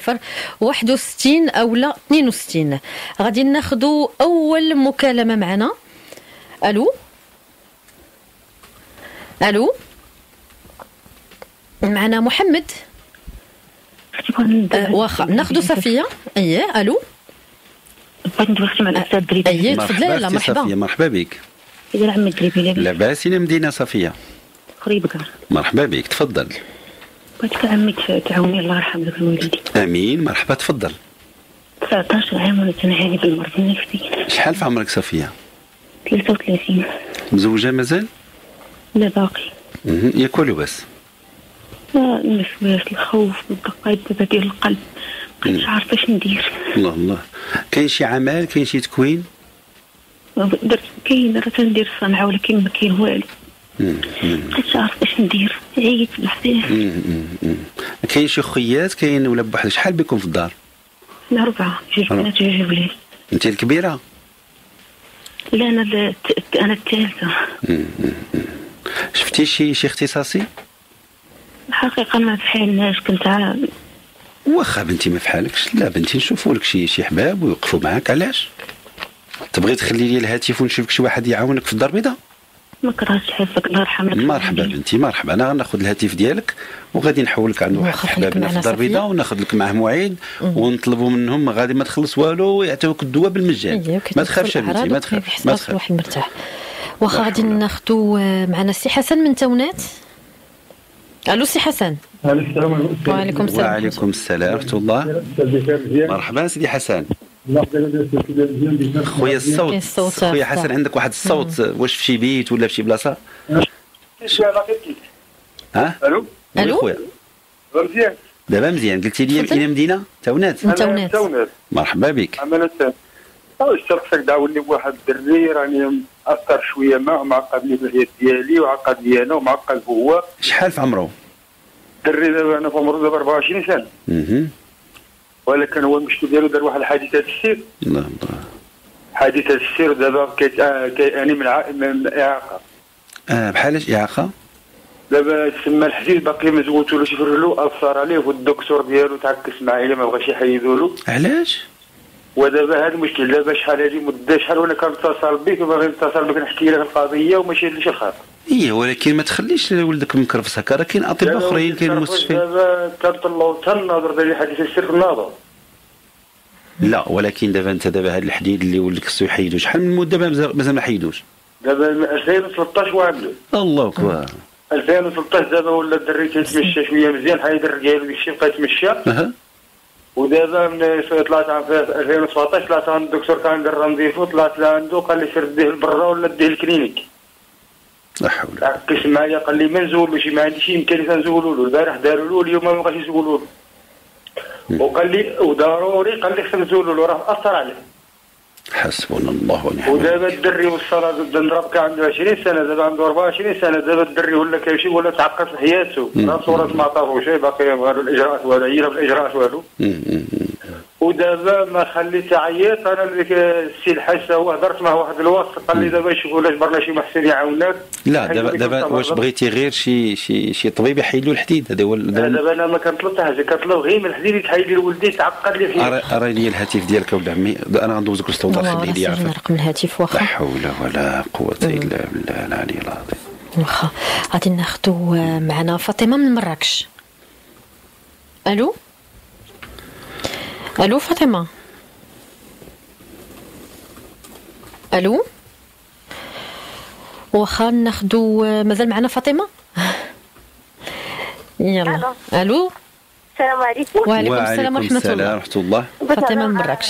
[SPEAKER 2] 0061 أو 62. غادي ناخذوا أول مكالمة معنا. ألو معنا محمد. واخا ناخذ صفيه. اييه الو
[SPEAKER 4] بغيت ندوي مع الاستاذ دريبي.
[SPEAKER 2] اييه تفضلي. لا
[SPEAKER 3] أختي
[SPEAKER 2] مرحبا.
[SPEAKER 3] صفية، مرحبا بك.
[SPEAKER 4] إذا عم دريبي
[SPEAKER 3] لاباس إلى مدينة صفية.
[SPEAKER 4] قريب كاع.
[SPEAKER 3] مرحبا بك، تفضل.
[SPEAKER 4] بغيتك عمي تعاوني الله يرحم ذاك الوالدي.
[SPEAKER 3] امين، مرحبا، تفضل.
[SPEAKER 4] 19 عام وانا تنعاني بالمرض النفسي.
[SPEAKER 3] شحال في عمرك صفية؟
[SPEAKER 4] 33.
[SPEAKER 3] مزوجة مازال؟
[SPEAKER 4] لا باقي.
[SPEAKER 3] ياك والو بس؟
[SPEAKER 4] الوسواس، الخوف، الدقات دابا ديال القلب، مابقيتش عارفه اش ندير.
[SPEAKER 3] الله الله. كاين شي عمل، كاين شي تكوين؟
[SPEAKER 4] درت كاين راه تندير الصنعه ولكن ما كاين والو. مابقيتش عارفه اش ندير، عييت بزاف.
[SPEAKER 3] كاين شي خيات كاين ولا بوحدك؟ شحال بكم في الدار؟
[SPEAKER 4] حنا 4، 2 بنات و2 ولاد.
[SPEAKER 3] انت الكبيرة؟
[SPEAKER 4] لا انا الثالثه.
[SPEAKER 3] شفتي شي اختصاصي؟
[SPEAKER 4] الحقيقه ما بحالناش، كنت
[SPEAKER 3] واخا بنتي ما فحالكش، لا بنتي نشوفوا لك شي حباب ويوقفوا معاك. علاش؟ تبغي تخلي لي الهاتف ونشوفك شي واحد يعاونك في الدار البيضاء؟
[SPEAKER 4] ما كرهتش حفظك الله يرحمك.
[SPEAKER 3] مرحبا بنتي، مرحبا. انا غناخذ الهاتف ديالك وغادي نحولك عند واحد حبابنا في الدار البيضاء وناخذ لك معاه موعد ونطلبوا منهم غادي ما تخلص والو ويعطيوك الدواء بالمجان. ما تخافش بنتي، ما تخافش، ما تخافش.
[SPEAKER 2] واحد مرتاح. واخا غادي ناخذوا معنا سي حسن من تونات. الو سي حسن.
[SPEAKER 5] السلام عليكم.
[SPEAKER 2] وعليكم السلام.
[SPEAKER 3] وعليكم السلام ورحمه الله. مرحبا سيدي حسن. خويا الصوت، خويا حسن عندك واحد الصوت، واش في شي بيت ولا في شي بلاصه؟ ها
[SPEAKER 2] الو
[SPEAKER 3] خويا
[SPEAKER 5] مزيان.
[SPEAKER 3] دابا مزيان. قلتي لي الى مدينه تونات.
[SPEAKER 2] تونات.
[SPEAKER 3] مرحبا بك.
[SPEAKER 5] امانه اشتركتك داولني بواحد الدري راني مأثر شويه معقد لي في الحياه ديالي وعقد لي انا ومعقد هو.
[SPEAKER 3] شحال في عمره؟
[SPEAKER 5] الدري دابا انا في عمره دابا 24 سنه. ولكن هو المشكل ديالو دار واحد الحادثه السير.
[SPEAKER 3] الله الله.
[SPEAKER 5] حادثه السير دابا كيعاني من اعاقه.
[SPEAKER 3] بحالاش اعاقه؟
[SPEAKER 5] دابا تسمى الحديد باقي ما زوتولوش في رجلو، اثر عليه والدكتور ديالو تعكس معاه الا ما بغاش يحيدوا له.
[SPEAKER 3] علاش؟
[SPEAKER 5] ودابا هذا المشكل دابا شحال هذه مده شحال وانا كنتصل بك وباغي نتصل بك نحكي لك القضيه وماشي ليش الخاطر.
[SPEAKER 3] ولكن ما تخليش ولدك مكرفس هكا، راه كاين اطباء اخرين، كاين مستشفيات.
[SPEAKER 5] دابا كنطلعوا حتى الناظر ديال حديث السر في الناظر.
[SPEAKER 3] لا ولكن دابا انت هذا الحديد اللي ولدك خصو يحيدو شحال من مده مازال ما حيدوش؟
[SPEAKER 5] دابا 2013 وعامله.
[SPEAKER 3] الله اكبر.
[SPEAKER 5] 2013 دابا ولا الدري كيتمشى شويه مزيان، حيد الرجال وداك الشيء بقى يتمشى. ودابا من طلعت في 2017 طلعت عند الدكتور كندير رانديفو، طلعت لعنده قال لي سير ديه لبرا ولا ديه الكلينيك.
[SPEAKER 3] لا حول.
[SPEAKER 5] عكس معايا قال لي ما نزولوش، ما عنديش امكانيه نزولوا له. البارح داروا له اليوم ما بغاش يزولوا له. وقال لي وضروري قال لي خصنا نزولوا له راه اثر عليه.
[SPEAKER 3] حسبنا الله ونعم الوكيل.
[SPEAKER 5] ودابا الدري والصلاه نضرب كان عنده 20 سنه دابا عنده 24 سنه. دابا الدري ولا كيمشي ولا تعقد في حياته. راسو راس ما عطاهوش باقي غير الاجراءات ولا عيره بالاجراءات والو. ودابا ما خليت عيط انا ديك السي الحاج هو هضرت معاه واحد الوقت قال لي دابا يشوفوا لا جبرنا شي محسن يعاونك.
[SPEAKER 3] لا دابا واش بغيتي غير شي طبيب يحيد له الحديد؟ هذا هو
[SPEAKER 5] دابا انا ما كنطلب حتى حاجه، كنطلب غير من الحديد يتحيد لي لولدي تعقد لي فيه.
[SPEAKER 3] ارى لي الهاتف ديالك ولد عمي، انا غندوزك الاستوديو خليه لي يعرف
[SPEAKER 2] رقم الهاتف. واخا
[SPEAKER 3] لا حول ولا قوه الا بالله العلي العظيم.
[SPEAKER 2] واخا غادي ناخذوا معنا فاطمه من مراكش. الو الو فاطمه. الو واخا ناخذوا مازال معنا فاطمه. يلا الو
[SPEAKER 6] السلام عليكم.
[SPEAKER 2] وعليكم السلام ورحمه الله. فاطمه من مراكش.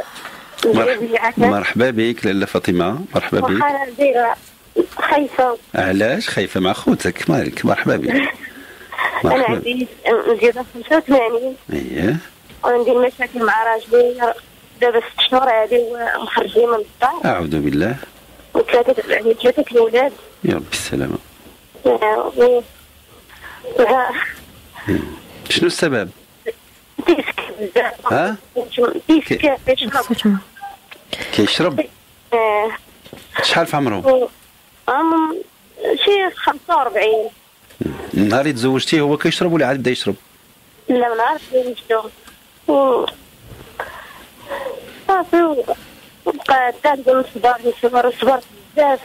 [SPEAKER 3] مرحبا بك لاله فاطمه، مرحبا بك.
[SPEAKER 6] انا دايره خايفه.
[SPEAKER 3] علاش خايفه مع خوتك؟ مالك؟ مرحبا بك.
[SPEAKER 6] انا عندي ندير 85.
[SPEAKER 3] اييه.
[SPEAKER 6] وعندي مشاكل مع راجلي دابا 6 شهور هادي ومخرجين من الدار.
[SPEAKER 3] اعوذ بالله.
[SPEAKER 6] ثلاثه الاولاد.
[SPEAKER 3] يا ربي السلامه. شنو السبب؟
[SPEAKER 6] تيسك بزاف.
[SPEAKER 3] ها؟
[SPEAKER 6] تيسك يشرب.
[SPEAKER 3] كيشرب؟ شحال في عمره؟
[SPEAKER 6] شي 45.
[SPEAKER 3] نهار اللي تزوجتيه هو كيشرب ولا عاد بدا يشرب؟
[SPEAKER 6] لا ما عرفتش نشرب. صافي وبقى تاكل نصبر بزاف.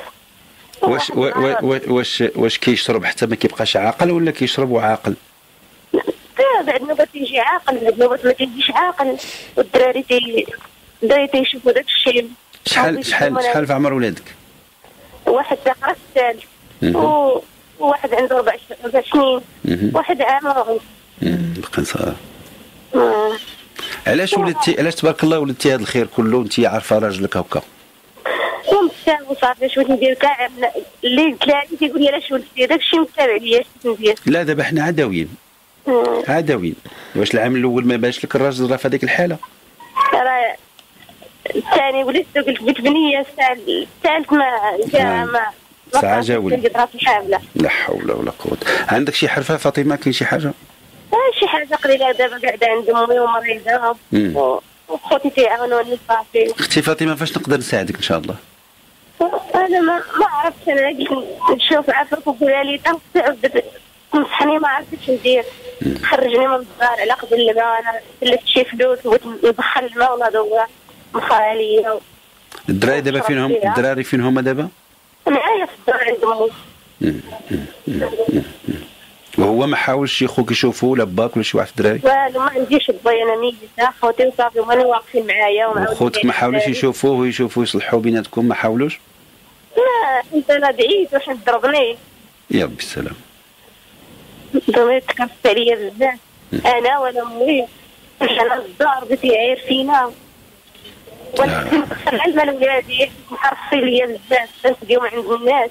[SPEAKER 3] واش كيشرب حتى ما كيبقاش عاقل ولا كيشرب وعاقل؟
[SPEAKER 6] بعد نوبة تيجي عاقل، بعد نوبة ما تيجيش عاقل، والدراري تيشوفوا داك الشيء.
[SPEAKER 3] شحال في عمر ولادك؟
[SPEAKER 6] واحد تقرا الثالث وواحد عنده 4 سنين، واحد عام ونص.
[SPEAKER 3] بقى صغار. علاش ولدتي، علاش تبارك الله ولدتي هذا الخير كله وانت عارفه راجلك هكا؟
[SPEAKER 6] ومتابع صافي شويه ندير كاع اللي تلاقي تيقول لي علاش ولدتي داكشي متابع ليا ندير.
[SPEAKER 3] لا دابا حنا عداويين. عداويين. واش العام الاول ما باش لك الراجل راه في هذيك الحاله؟
[SPEAKER 6] راه الثاني وليت قلت بنيه، الثالث ما جا ما
[SPEAKER 3] ساعة جا ولد.
[SPEAKER 6] الحامله.
[SPEAKER 3] لا حول ولا قوه. عندك شي حرفه فاطمه؟ كاين شي حاجه؟
[SPEAKER 6] شي حاجه قليله دابا قاعده عند امي ومريضه وخوتي تيعاونوني صافي.
[SPEAKER 3] اختي فاطمه فاش نقدر نساعدك ان شاء الله؟
[SPEAKER 6] انا ما عرفتش، انا قلت نشوف عافاك وقولها لي تعبت تنصحني ما عرفتش ندير. خرجني من الدار على قبل الماء، انا سلفت شي فلوس وبغيت ندخل الماء ولا دوا مخاليه.
[SPEAKER 3] الدراري دابا فينهم؟ الدراري فين هما دابا؟
[SPEAKER 6] معايا في الدار عند امي.
[SPEAKER 3] وهو ما حاولش شي خوك يشوفه ولا باك ولا شي واحد الدراري؟
[SPEAKER 6] والو ما عنديش باي، انا ميته خوتي وصافي هما واقفين معايا.
[SPEAKER 3] وخوتك ما حاولوش يشوفوه ويشوفوا يصلحوا بيناتكم؟ ما حاولوش؟
[SPEAKER 6] لا انت انا بعيد واش ضربني.
[SPEAKER 3] يا ربي السلام.
[SPEAKER 6] ضربني تكرفت عليا بزاف انا ولا امي، انا الدار بغيت يعير فينا وانا كنت على ولادي محرصي ليا بزاف تنسقيو عند الناس.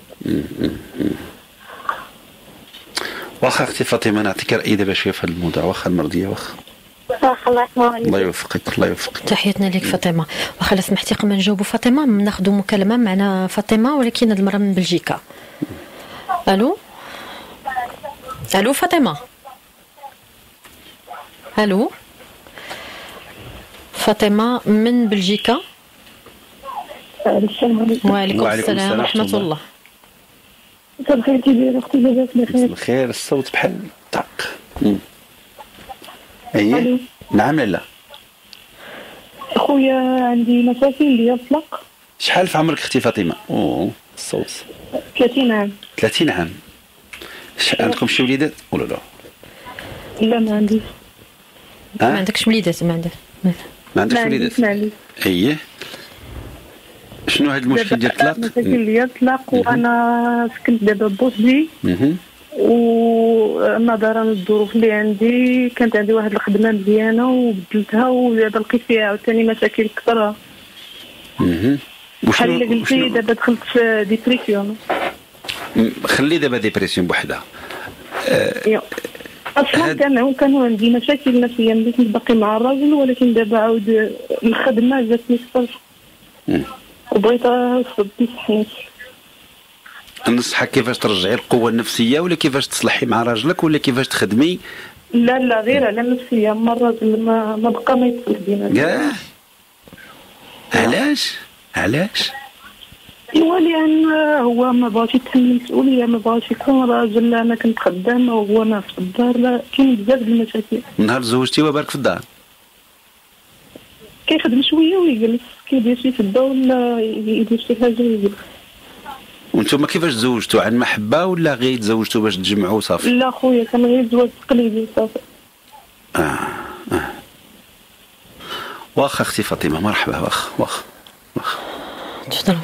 [SPEAKER 3] واخا اختي فاطمه نعطيك راي دابا شويه في هذا الموضوع، واخا المرضيه واخا. الله يوفقك. الله يوفقك.
[SPEAKER 2] تحياتنا لك فاطمه. واخا سمحتي قبل ما نجاوبوا فاطمه ناخذوا مكالمه معنا فاطمه، ولكن هذه المره من بلجيكا. الو فاطمه. الو فاطمه من بلجيكا. وعليكم السلام ورحمه الله.
[SPEAKER 4] بخير كبير اختي جزاك الله خير.
[SPEAKER 3] بخير. الصوت بحال طق. ايه نعم. لا
[SPEAKER 4] اخويا عندي مشاكل ديال الطلاق.
[SPEAKER 3] شحال في عمرك اختي فاطمه؟ الصوت
[SPEAKER 4] 30 عام.
[SPEAKER 3] 30 عام. عندكم شي وليدات ولا لا؟
[SPEAKER 4] لا ما عنديش.
[SPEAKER 2] ما عندكش وليدات؟ ما
[SPEAKER 3] عندكش وليدات؟ اييه. شنو هذا المشكل ديال الطلاق؟
[SPEAKER 4] المشاكل ديال الطلاق، وانا سكنت دابا بوحدي ونظرا للظروف اللي عندي كانت عندي واحد الخدمه مزيانه وبدلتها، ودابا لقيت فيها عاوتاني مشاكل كثر. بحال اللي قلتي دابا دخلت في ديبرسيون.
[SPEAKER 3] خلي دابا ديبرسيون بوحدها.
[SPEAKER 4] اصلا كانوا عندي مشاكل نفسيه ملي كنت باقي مع الراجل، ولكن دابا عاود الخدمه جاتني صفر وبغيت نصح نفسي.
[SPEAKER 3] نصحك كيفاش ترجعي القوه النفسيه، ولا كيفاش تصلحي مع راجلك، ولا كيفاش تخدمي؟
[SPEAKER 4] لا غير على النفسيه. ما الراجل ما بقى ما يتصل بينا
[SPEAKER 3] كاع. علاش؟
[SPEAKER 4] ايوا لان هو ما بغاش يتحمل المسؤوليه، ما بغاش يكون راجل. انا كنت خدامه وهو ناس في الدار. لا كاين بزاف د المشاكل.
[SPEAKER 3] نهار زوجتي وبارك في الدار
[SPEAKER 4] كيخدم شويه ويجلس، كيدير شي في الدار ولا يدير شي حاجه ويجلس.
[SPEAKER 3] وانتم كيفاش تزوجتوا؟ عن محبه ولا غير تزوجتوا باش تجمعوا صافي؟
[SPEAKER 4] لا خويا كان غير زواج تقليدي صافي.
[SPEAKER 3] واخا اختي فاطمه مرحبا. واخا
[SPEAKER 2] تفضل.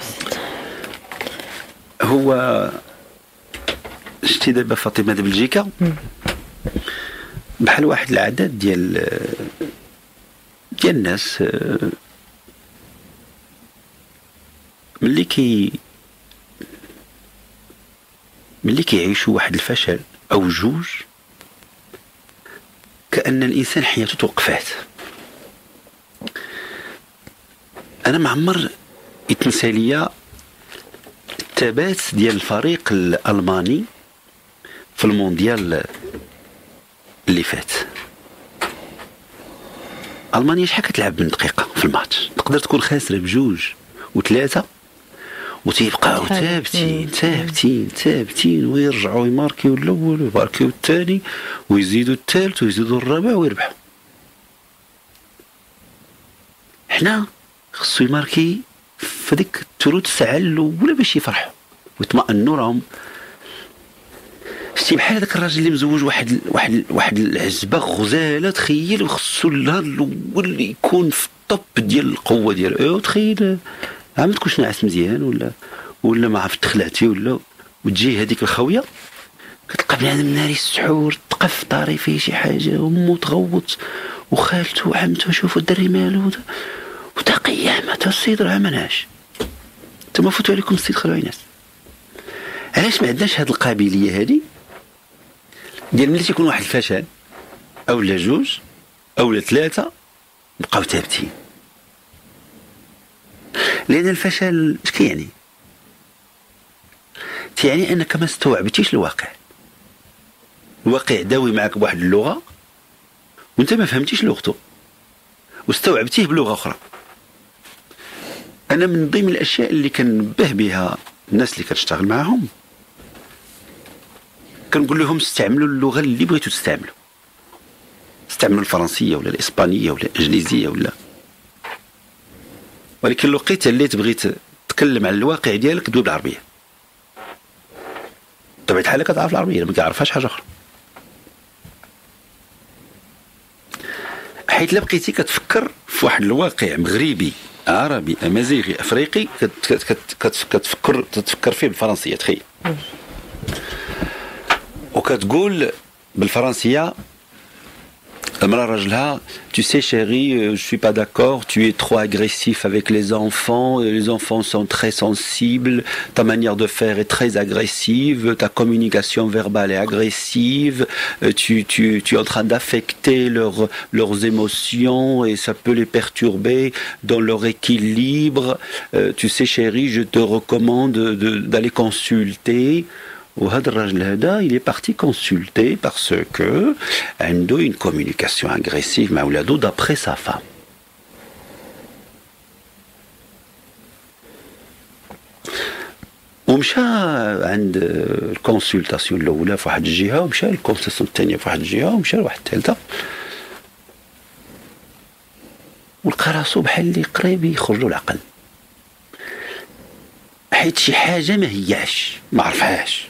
[SPEAKER 3] هو شتي دابا فاطمه د بلجيكا بحال واحد العدد ديال الناس ملي كيعيشوا واحد الفشل او جوج، كأن الانسان حياته توقفات. انا معمر يتنسى ليا الثبات ديال الفريق الالماني في المونديال اللي فات. المانيا شحال كتلعب من دقيقه في الماتش؟ تقدر تكون خاسره بجوج وثلاثه وتيبقاو ثابتين ويرجعوا يماركيو الاول ويماركيو الثاني ويزيدوا الثالث ويزيدوا الرابع ويربحوا. حنا خصو يماركي في ديك الثلث ساعه الاولى باش يفرحوا ويطمئنوا. راهم شتي بحال هذاك الراجل اللي مزوج واحد العزبه غزاله، تخيل خصو النهار الاول يكون في الطب ديال القوه ديالو، تخيل ما تكونش ناعس مزيان ولا ما عرفت تخلعتي ولا، وتجي هذيك الخاويه كتلقى بنادم ناري السحور تقف طاري فيه شي حاجه، ومو تغوط وخالته وعمته شوفوا الدري مالو وتا قيامه السيد راه مناش. نتوما فوتوا عليكم السيد خلوا عيناس. علاش ما عندناش هاد القابليه هادي ديال ملي تيكون واحد الفشل او لا جوج او لا ثلاثه نبقاو ثابتين؟ لان الفشل اش كيعني؟ تيعني انك ما استوعبتيش الواقع داوي معك بواحد اللغه وانت ما فهمتيش لغته واستوعبتيه بلغه اخرى. انا من ضمن الاشياء اللي كنبه بها الناس اللي كتشتغل معاهم كنقول لهم استعملوا اللغه اللي بغيتوا تستعملوا، استعملوا الفرنسيه ولا الاسبانيه ولا الانجليزيه ولا، ولكن الوقيته اللي تبغي تتكلم على الواقع ديالك دوي بالعربيه. بطبيعه الحال كتعرف العربيه، ما كيعرفهاش حاجه اخرى. حيت لا بقيتي كتفكر في واحد الواقع مغربي عربي امازيغي افريقي كتفكر فيه بالفرنسيه، تخيل. وكتقول بالفرنسيه المرأة راجلها tu sais chérie je suis pas d'accord, tu es trop agressif avec les enfants sont très sensibles, ta manière de faire est très agressive, ta communication verbale est agressive, tu es en train d'affecter leurs émotions et ça peut les perturber dans leur équilibre, tu sais chérie je te recommande d'aller consulter. وهذا الراجل هذا il est parti consulter parce que عنده une communication agressive مع ولادو d'après sa femme. ومشى عند الكونسلتاسيون الاولى في واحد الجهه، ومشى للكونسلتاسيون الثانيه في واحد الجهه، ومشى لواحد الثالثه، ولقى راسو بحال اللي قريب يخرج له العقل، حيت شي حاجه ما هياش ما عرفهاش.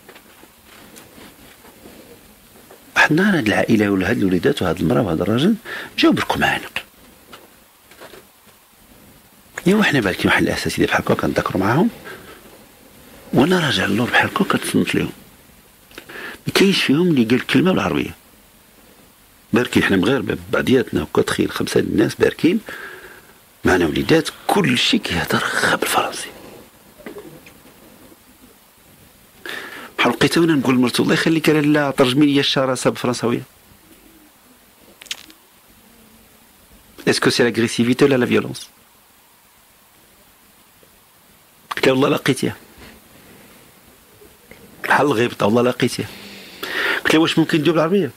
[SPEAKER 3] واحد النهار هاد العائله ولا هاد الوليدات وهاد المراه وهاد الراجل جاو بركو معانا، ايوا حنا بالكين واحد الاساتذه بحال هكا كنذكروا معاهم، وانا راجع اللور بحال هكا كتصنت لهم، ما كاينش فيهم اللي قال كلمه بالعربيه. باركين حنا مغاربه بعضياتنا وكا، تخيل 5 الناس باركين معنا وليدات كل شيء كيهضر غير بالفرنسي. بحال لقيتها وانا نقول لمرتو الله يخليك لا ترجمي لي الشراسه بالفرنساويه. اسكو سي لاغريسيفيتي ولا لا فيولونس؟ قلت لها والله لقيتيها بحال الغيبطه، والله لقيتيها. قلت لها واش ممكن ندير بالعربيه؟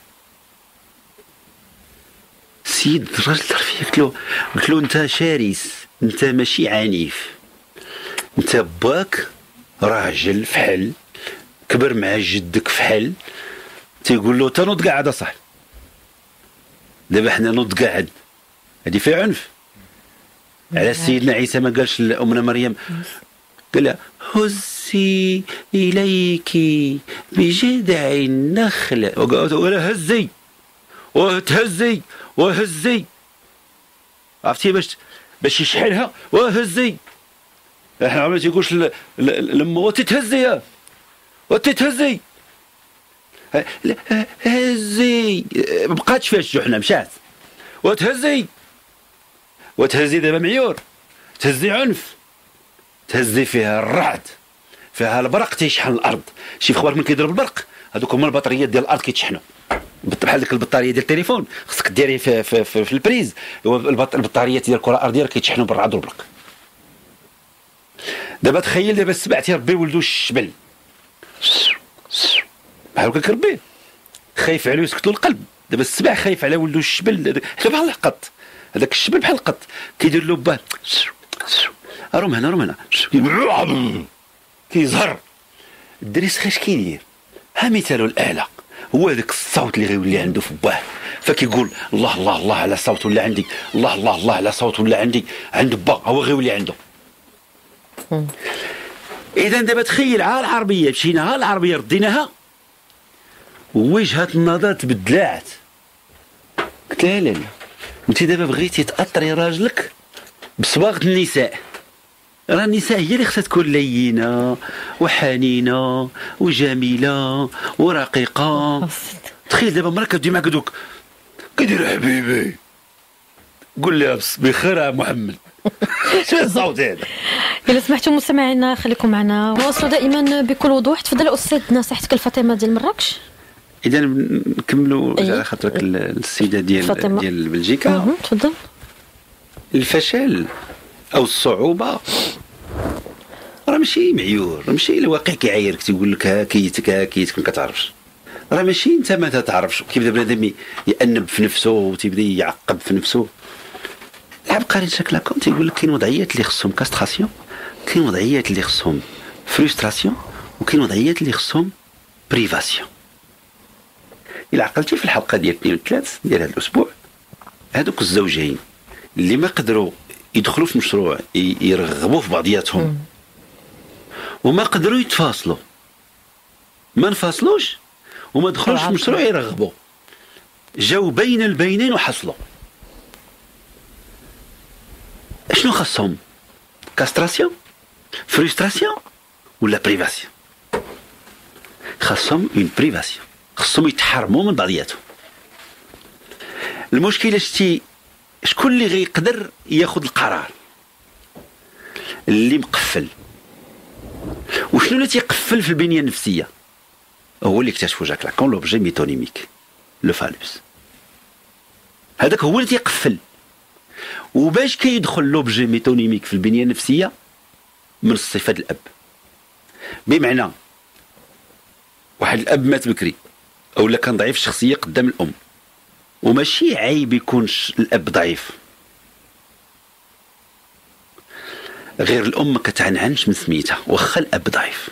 [SPEAKER 3] السيد الراجل دار فيا، قلت له انت شرس، انت ماشي عنيف، انت باك راجل فحل كبر مع جدك فحل، تيقول له تنوض قاعد صح. دابا حنا نوض قاعد هذه فيها عنف. على سيدنا عيسى ما قالش لأمنا مريم، قال لها هزي إليك بجذع النخلة، ولا هزي وتهزي وهزي، عرفتي باش يشحنها وهزي. احنا عمرنا تيقولش لما وتتهزي وتتهزي هزي، ما بقاتش فيها الشحنه مشات. وتهزي دابا معيور، تهزي عنف، تهزي فيها الرعد، فيها البرق تيشحن الارض. شي في اخبارك من كيضرب البرق هذوك هما البطاريات ديال الارض كيتشحنوا، بحال ديك البطاريه ديال التليفون خصك ديريه في البريز، البطاريات ديال الكره الارضيه كيتشحنوا بالرعد والبرق. دابا تخيل دابا السبع تيربي ولدو الشبل بحال هكا كربيه، خايف عليه يسكتو القلب. دابا السبع خايف على ولدو الشبل، حتى بحال القط، هذاك الشبل بحال القط كيدير له بال، روم هنا كيزهر. الدري سخاش كيدير، ها مثاله الاعلى هو هذاك الصوت اللي غيولي عنده في باه، فكيقول الله الله الله على صوت ولا عندي، الله الله الله على صوت ولا عندي، عند با هو غيولي عنده. اذا دابا تخيل عا العربيه مشينا، ها العربيه رديناها، ووجهه النظر تبدلات. قلت لها لا انت دابا بغيتي تاثري راجلك بصباغه النساء، راه النساء هي اللي خصها تكون لينه وحنينه وجميله ورقيقه. تخيل دابا مرا كتجي معك دوك كدير حبيبي قول لها بخير يا محمد. شو الصوت هذا؟
[SPEAKER 2] إلا سمحتوا مستمعينا خليكم معنا نواصلوا دائما بكل وضوح. تفضل أستاذ نصيحتك الفاطمة ديال مراكش.
[SPEAKER 3] إذا نكملوا على خاطرك السيدة ديال بلجيكا.
[SPEAKER 2] تفضل.
[SPEAKER 3] الفشل أو الصعوبة راه ماشي معيور، ماشي الواقع كيعايرك تيقول لك هاكيتك ما كتعرفش. راه ماشي انت ما تعرفش. كيبدا بنادم يأنب في نفسه وتيبدا يعقب في نفسه. العبقري شكل هكا تيقول لك كاين وضعيات اللي خصهم كاستراسيون، كاين وضعيات اللي خصهم فريستراسيون، وكاين وضعيات اللي خصهم بريفاسيون. إلا عقلتي في الحلقه ديال 2 و 3 ديال هذا الاسبوع، هذوك الزوجين اللي ما قدروا يدخلوا في مشروع يرغبوا في بعضياتهم وما قدروا يتفاصلوا، ما انفصلوش وما دخلوش في مشروع يرغبوا، جاو بين البينين وحصلوا. شنو خاصهم؟ كاستراسيون، فريستراسيون ولا بريفاسيون؟ خاصهم اون بريفاسيون، خاصهم يتحرموا من بعضياتهم. المشكله شكون اللي غيقدر ياخذ القرار؟ اللي مقفل. وشنو اللي تيقفل في البنيه النفسيه؟ هو اللي اكتشفوا جاك لاكون لوبجي ميتونيميك لو فالوس. هذاك هو اللي تيقفل. وباش كيدخل لوبجي ميتونيميك في البنيه النفسيه من الصفات الاب. بمعنى واحد الاب مات بكري او لا كان ضعيف الشخصيه قدام الام، وماشي عيب يكون الاب ضعيف، غير الام ما كتعنعنش من سميتها واخا الاب ضعيف،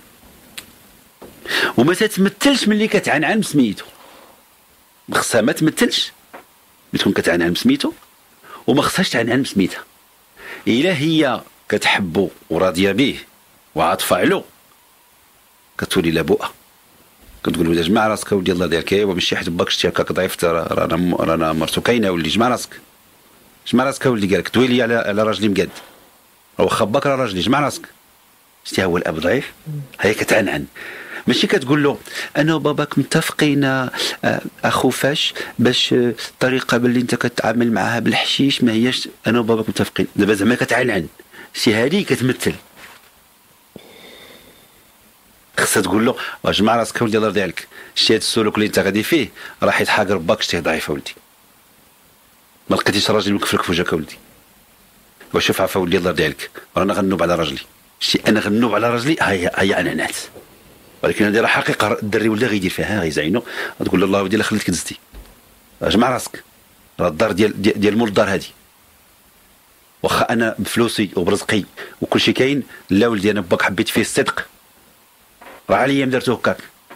[SPEAKER 3] وما تتمثلش ملي كتعنعن بسميتو. خصها ما تمثلش تكون كتعنعن بسميتو، وما خصهاش تعنعن بسميتها. الا هي كتحبو وراضيه به وعاطفه علو كتولي لابوها، كتقول له جمع راسك ولدي الله ديالك، ايوا ماشي حيت باك شتي هكاك ضعيف رانا مرتو كاينه ولدي، جمع راسك ولدي قالك دويلي على راجلي مقاد، واخا باك راه راجلي جمع راسك. شتي هو الاب ضعيف، هي كتعنعن. ماشي كتقول له انا وباباك متفقين اخوفاش باش الطريقه اللي انت كتعامل معها بالحشيش ما هياش انا وباباك متفقين. دابا زعما كتعنعن، شي هذه كتمثل. خصها تقول له جمع راسك ولدي الله ديالك، شتي هذا السلوك اللي انت غادي فيه راه حيت حاجه باك شتيه ضعيف ولدي، ما لقيتيش راجل مكفلك في وجهك ولدي، وشوف عفا ولدي الله ديالك رانا غنوب على راجلي. شتي انا غنوب على راجلي هي عنعنات، ولكن هذه راه حقيقه. الدري ولا غيدير فيها غيزعينو، تقول له الله ودي لا خليتك دزتي، جمع راسك راه الدار ديال مول الدار هذه، واخا انا بفلوسي وبرزقي وكل شيء كاين، لا ولدي انا باك حبيت فيه الصدق، راه عليا درتو هكاك.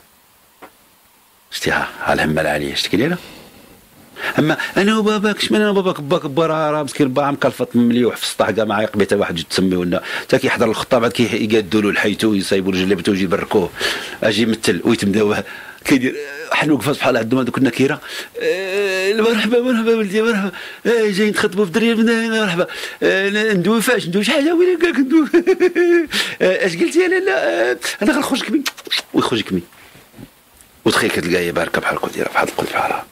[SPEAKER 3] شتي ها الهمه عليا شتي لينا. اما انا وباباك شمن انا وباباك باك راه مسكين با مكلفط مليوح في السطح كاع ما عيق بيته واحد تسمي ولا حتى كيحضر الخطاب عاد كيقادوا له الحيتو يصايبوا جلبته ويجي يبركوه اجي يمثل ويتمداوه كيدير حنا وقفات بحال عندهم هذوك النكيره. مرحبا ولدي مرحبا، جايين نخطبوا في الدريه مرحبا، ندوي فاش ندوي شي حاجه وين كاع ندوي. اش قلتي؟ انا غنخرج كمي ويخرج كمي. وتخيل كتلقاها باركه بحال الكل دايره بحال الكل بحالها.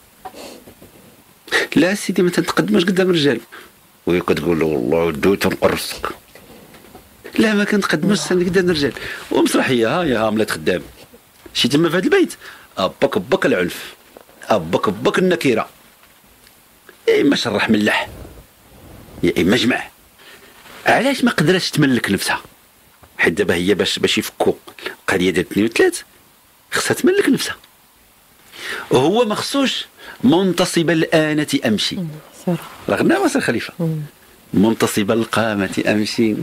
[SPEAKER 3] لا سيدي ما تنتقدمش قدام الرجال، وكتقول له والله ودو تنقرصك. لا ما كنتقدمش قدام الرجال. ومسرحيه ها ملات خدام شي تما في هذا البيت باك العنف، باك النكيره، يا اما شرح ملح يا اما جمع. علاش ما قدرتش تملك نفسها؟ حيت دابا هي باش يفكوا القضيه ديال 2 و 3 خصها تملك نفسها، وهو ما خصوش منتصب الآنة أمشي. راه غنى واسر خليفة منتصب القامة أمشي.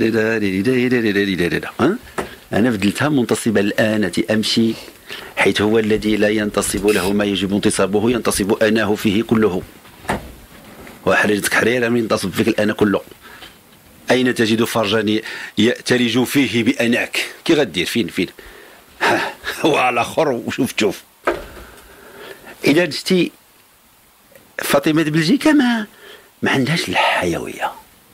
[SPEAKER 3] أنا بدلتها منتصب الآنة أمشي، حيث هو الذي لا ينتصب له ما يجب انتصابه ينتصب أناه فيه كله، وأحرجتك حريرة من ينتصب فيك الآن كله. أين تجد فرجا يأتلج فيه بأناك؟ كي غدير فين وعلى آخر وشوف اذا شتي فاطمه د بلجيكا ما عندهاش الحيويه،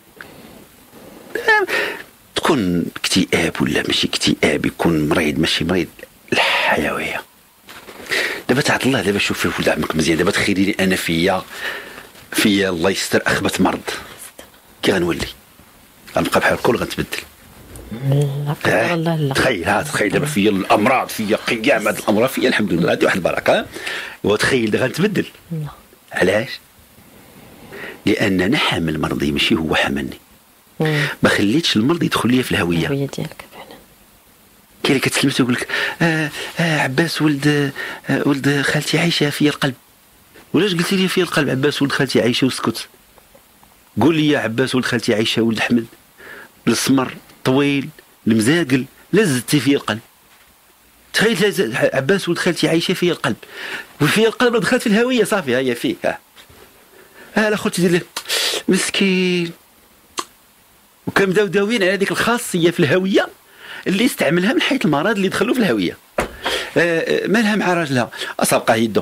[SPEAKER 3] تكون اكتئاب ولا ماشي اكتئاب، يكون مريض ماشي مريض، الحيويه. دابا تعط الله، دابا شوف ولد عمك مزيان، دابا تخيلي لي انا فيا الله يستر اخبط مرض، كي غنولي؟ غنبقى بحال الكل، غنتبدل.
[SPEAKER 2] لا الله لا.
[SPEAKER 3] تخيل دابا فيا الامراض، فيا قيام هاد الامراض، فيا الحمد لله هذه واحد البركه، وتخيل غنتبدل. علاش؟ لان انا حامل مرضي ماشي هو حملني. ما خليتش المرض يدخل ليا في الهويه
[SPEAKER 2] ديالك فعلا.
[SPEAKER 3] كاين اللي كتكلم تقول لك عباس ولد خالتي عايشه في القلب. ولاش قلتي لي في القلب عباس ولد خالتي عايشه وسكت؟ قول لي يا عباس ولد خالتي عايشه ولد حمد، السمر طويل المزاقل، لا زدتي في القلب. تخيل عباس ولد خالتي عايشه في القلب، وفي القلب دخلت في الهويه صافي، هي فيه. لا خوتي دير له مسكين. وكنبداو داويين على هذيك الخاصيه في الهويه اللي استعملها من حيث المرض اللي دخلوا في الهويه. مالها مع راجلها؟ سرقه يدو.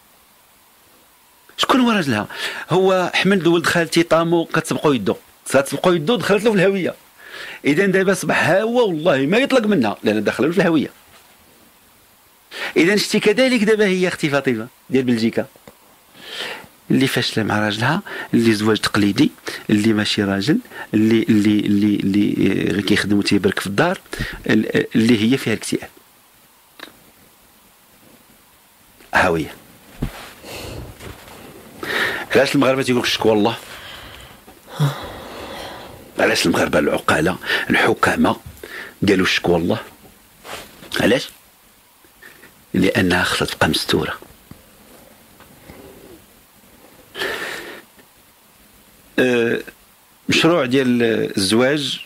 [SPEAKER 3] شكون هو راجلها؟ هو حمد ولد خالتي طامو، كتسبقوا يدو دخلت له في الهويه. اذا دابا صبح هو والله ما يطلق منها لان دخلوا في الهويه. اذا شتي كذلك دابا هي اختي فاطمه ديال بلجيكا اللي فاشله مع راجلها، اللي زواج تقليدي، اللي ماشي راجل، اللي غير كيخدم وتيبرك في الدار، اللي هي فيها الاكتئاب. هاويه. علاش المغاربه تيقول شكوى الله؟ علاش المغاربه العقلاء الحكامه قالوا شكوى الله؟ علاش؟ لانها خصها تبقى مستوره. مشروع ديال الزواج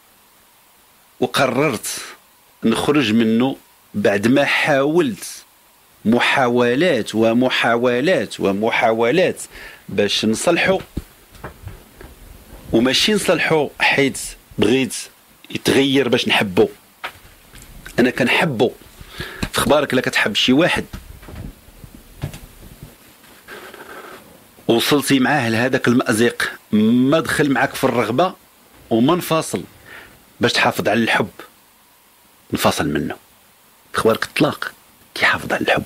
[SPEAKER 3] وقررت نخرج منه بعد ما حاولت محاولات باش نصلحو، وماشي نصلحو حيت بغيت يتغير باش نحبو. انا كنحبو. في اخبارك الا كتحب شي واحد وصلتي معاه لهذاك المأزق، ما دخل معك في الرغبه وما انفصل باش تحافظ على الحب، انفصل منه. في اخبارك الطلاق كيحافظ على الحب،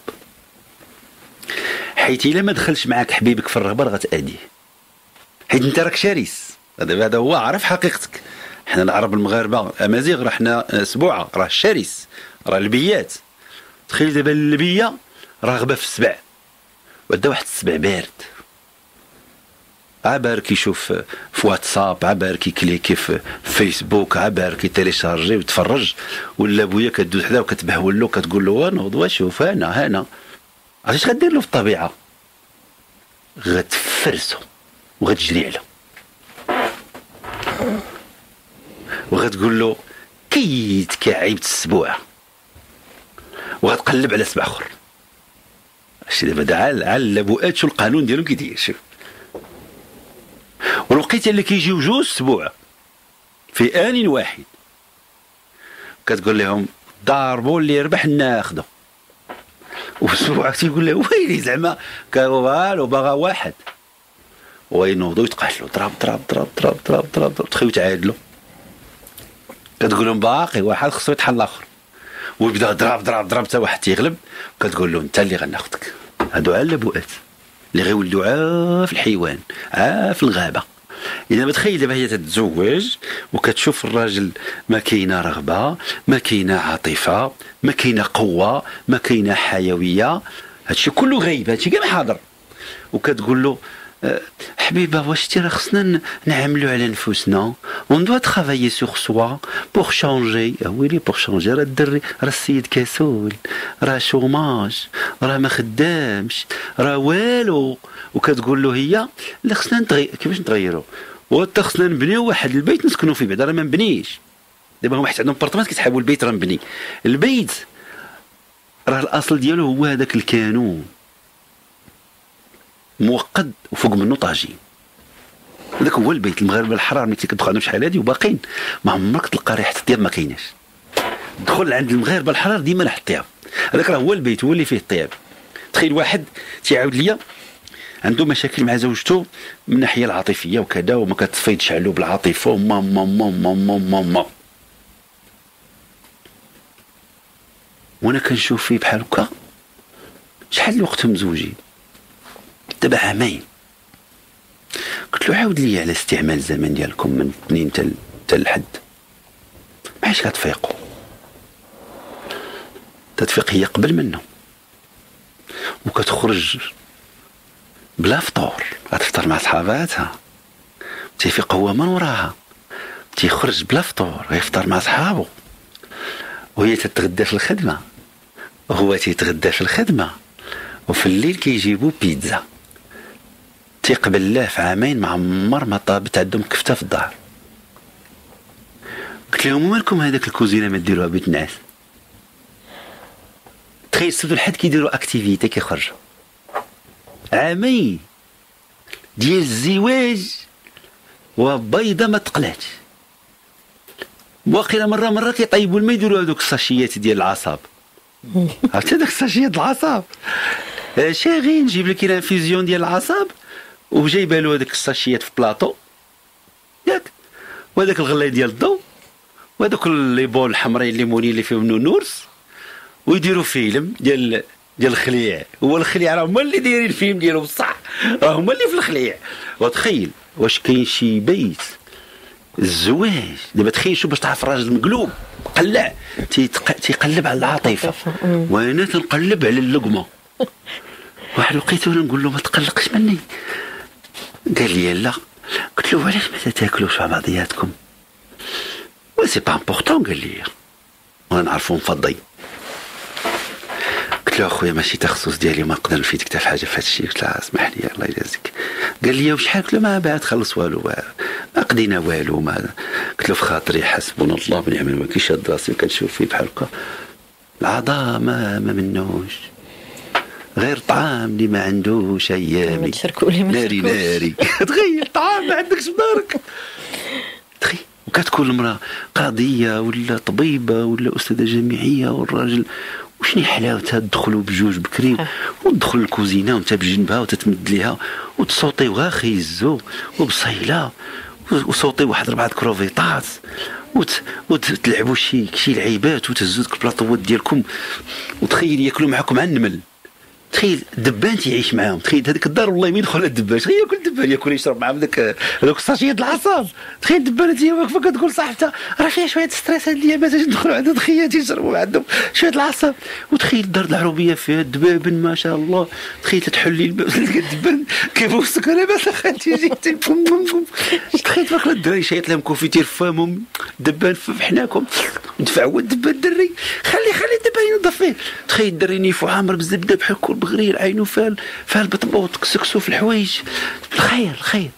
[SPEAKER 3] حيت الا ما دخلش معك حبيبك في الرغبه غتأذيه، حيت انت راك شرس. هذا هو، عرف حقيقتك. حنا العرب المغاربه امازيغ راه حنا سبوعه، راه الشرس، راه البيات. تخيل دابا البيه راغبه في السبع، ودا واحد السبع بارد، عبار كيشوف في واتساب، عبار كيكليكي في فيسبوك، عبار كيتيليشارجي ويتفرج، ولا بويا كدوز حدا وكتبهول له كتقول له نوض وشوف هنا عرفتي اش غدير له في الطبيعه؟ غتفرسو وغتجري عليه وغتقول له كيت كعيبت السبوع، وغتقلب على سبع اخر. شتي دابا على اللبؤات شو القانون ديالهم كيدير. شوف، والوقيته اللي كيجيو جوج سبوع في آن واحد كتقول لهم ضاربوا اللي يربح ناخذه، وسبوع تيقول له ويلي زعما والو باغا واحد، وينوضوا يتقاتلوا ضرب ضرب ضرب ضرب ضرب ضرب ضرب، تخيو تعادلوا. كتقول لهم باقي واحد خصو يطحن الاخر، ويبدا ضرب ضرب ضرب حتى واحد تيغلب، كتقول له انت اللي غناخذك. هادو على اللبؤات اللي غيوليو في الحيوان، في الغابه. اذا بتخيل دابا هي تتزوج وكتشوف الراجل ما كاينه رغبه، ما كاينه عاطفه، ما كاينه قوه، ما كاينه حيويه، هادشي كله غايب، هادشي كاع حاضر. وكتقول له حبيبه واش تي راه خصنا نعملوا على نفوسنا، اون دو ترافايي سور سوا بور شونجي. ويلي بور شونجي؟ راه الدري، راه السيد كسول، راه شوماج، راه ما خدامش، راه والو. وكتقول له هي لا خصنا نتغير. كيفاش نتغيروا؟ وتا خصنا نبنيو واحد البيت نسكنوا فيه، بعدا راه ما نبنيش. دابا واحد عندهم بارطمات كيتحابوا البيت راه نبني. البيت راه الاصل ديالو هو هذاك الكانون موقد وفوق منه طاجين، هذاك هو البيت. المغاربه الحرار ملي كتدخل عندهم شحال هادي وباقيين، ما عمرك تلقى ريحه الطياب، ما كايناش. دخل عند المغاربه الحرار ديما ريحه الطياب، هذاك راه هو البيت، هو اللي فيه الطياب. تخيل واحد تيعاود ليا عنده مشاكل مع زوجته من الناحيه العاطفيه وكذا، وما كتفيدش عليه بالعاطفه وماما ماما ماما ماما، وانا كنشوف فيه بحال هكا شحال الوقت مزوجين دابا عامين. قلت له عاود لي على استعمال الزمن ديالكم من اثنين حتى الحد، معاش كتفيقوا، تتفيق هي قبل منه وكتخرج بلا فطور، غتفطر مع صحاباتها، تيفيق هو من وراها، تيخرج بلا فطور غيفطر مع صحابه، وهي تتغدى في الخدمه وهو تيتغدى في الخدمه، وفي الليل كيجيبوا بيتزا. تيقبل الله في عامين ما عمر ما طابت عندهم كفته في الدار. قلت لهم مالكم هذاك الكوزينه ما ديروها بيت الناس؟ تخيل السبت والحد كيديروا اكتيفيتي كيخرجوا عامين ديال الزواج وبيضه ما تقلاتش. واقيلا مره كيطيبوا الماء يديروا هذوك الساشيات ديال العصاب، عرفتي هذاك الساشيات ديال العصاب شاغين، نجيب لك انفيزيون ديال العصاب وجايبه له هذاك الساشيات في بلاطو ياك، وهذاك الغلاي ديال الضو وهذوك لي بول الحمراء الليموني اللي فيهم نورس، ويديروا فيلم ديال الخليع. هو الخليع راه هما اللي دايرين الفيلم ديالهم بصح، راه هما اللي في الخليع. وتخيل واش كاين شي بيت الزواج دابا، تخيل شو باش تعرف الراجل مقلوب قلع تيقلب على العاطفه، وانا تنقلب على اللقمه. واحد لقيته نقول له ما تقلقش مني، قال لي لا. قلت له علاش ما تاكلوش مع بعضياتكم؟ سي با امبورطون. قال لي وانا نعرفو مفضي. قلت له اخويا ماشي تخصص ديالي، ما نقدر نفيدك حتى في حاجه في هذا الشيء. قلت له اسمح لي الله يجازيك. قال لي وشحال؟ قلت له ما بعد خلص والو، ما قدينا والو. ما قلت له في خاطري حسبنا الله ونعم الوكيل، شاد راسي وكنشوف فيه بحال هكا العضا ما منوش غير طعام اللي ما عندوش ايامي ناري. تخيل طعام ما عندكش في دارك. تخيل وكتكون المراه قاضيه ولا طبيبه ولا استاذه جامعيه، والراجل وشني حلاوتها تدخلوا بجوج بكري وتدخل الكوزينه وانت بجنبها وتتمد ليها وتصوطيوها خيزو وبصيله وصوطيو واحد 4 كروفيطات وتلعبوا شي لعيبات وتهزوا ديك البلاطوات ديالكم، وتخيل ياكلوا معكم على النمل. تخيل الدبان تيعيش معاهم. تخيل هذيك الدار والله ما يدخل الدبان، تخيل ياكل الدبان، ياكل يشرب معاهم هذوك الساشيات العصاب. تخيل الدبانه هي واقفه كتقول صاحبتها راه فيها شويه ستريس هاد الايام، باش ندخلوا عندهم تخيل تيشربوا عندهم شويه العصاب. وتخيل الدار العروبيه فيها الدبابن ما شاء الله. تخيل تحلي الباب تلقى الدبان كيبوسك انا باش خالتي جيتي. تخيل تبارك الله الدراري شايط لهم كوفيتير فمهم الدبان في حناكم، دفعوا الدبان الدري خلي الدبان ينظف فيه. تخيل الدري نيفو عامر بالزبده بحال كل بغرير عينو فال بطبوط كسكسو في الحوايج. الخير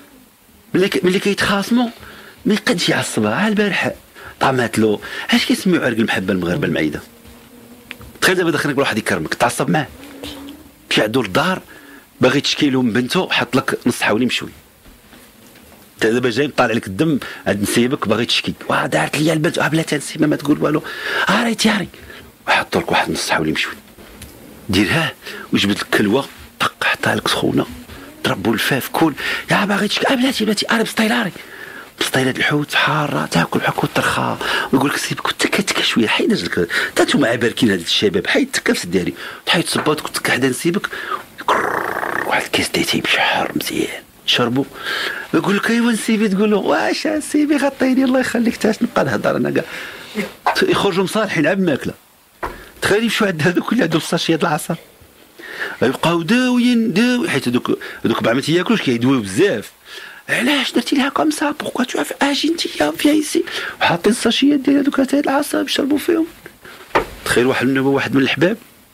[SPEAKER 3] ملي كيتخاصموا ما يقدش يعصبها. على البارحه طعمات له اش كيسميو عرق المحبه المغاربه المعيده. تخيل دابا دخلك واحد يكرمك تعصب معاه، مشي عندو للدار باغي تشكي له من بنته، حط لك نص حولي مشوي. انت دابا جاي طالع لك الدم عند نسيبك باغي تشكي، دارت ليا البنت بلا تنسيبه ما تقول والو، ريتي وحط لك واحد نص حولي مشوي. ديرها وجبد لك كلوه طق حطها لك سخونه، ضربوا الفاف كل يا باغي تشكي بلاتي بسطيلاري بسطيلات الحوت حاره تاكل بحال وترخى، ويقول لك سيبك وتكا شويه حيد رجلك. حتى نتوما باركين هاد الشباب حيد تكا في سداري تحيد صباط وتكا حدا نسيبك واحد الكيس ديتي بشحر مزيان شربوا. يقول لك ايوا نسيبي، تقول له واش نسيبي غطيني الله يخليك تاش نبقى نهضر انا كاع. يخرجوا مصالحين على الماكله. تخيل يمشيو عند هذوك اللي عندهم الساشيات العصر يبقاو داويين حيت هذوك بعد ما تياكلوش كيدويو بزاف. علاش درتي لها كومسا؟ بوكوا تو اجي انت فيها يسي وحاطين الساشيات ديال هذوك تاع العصا يشربوا فيهم. تخيل واحد من الحباب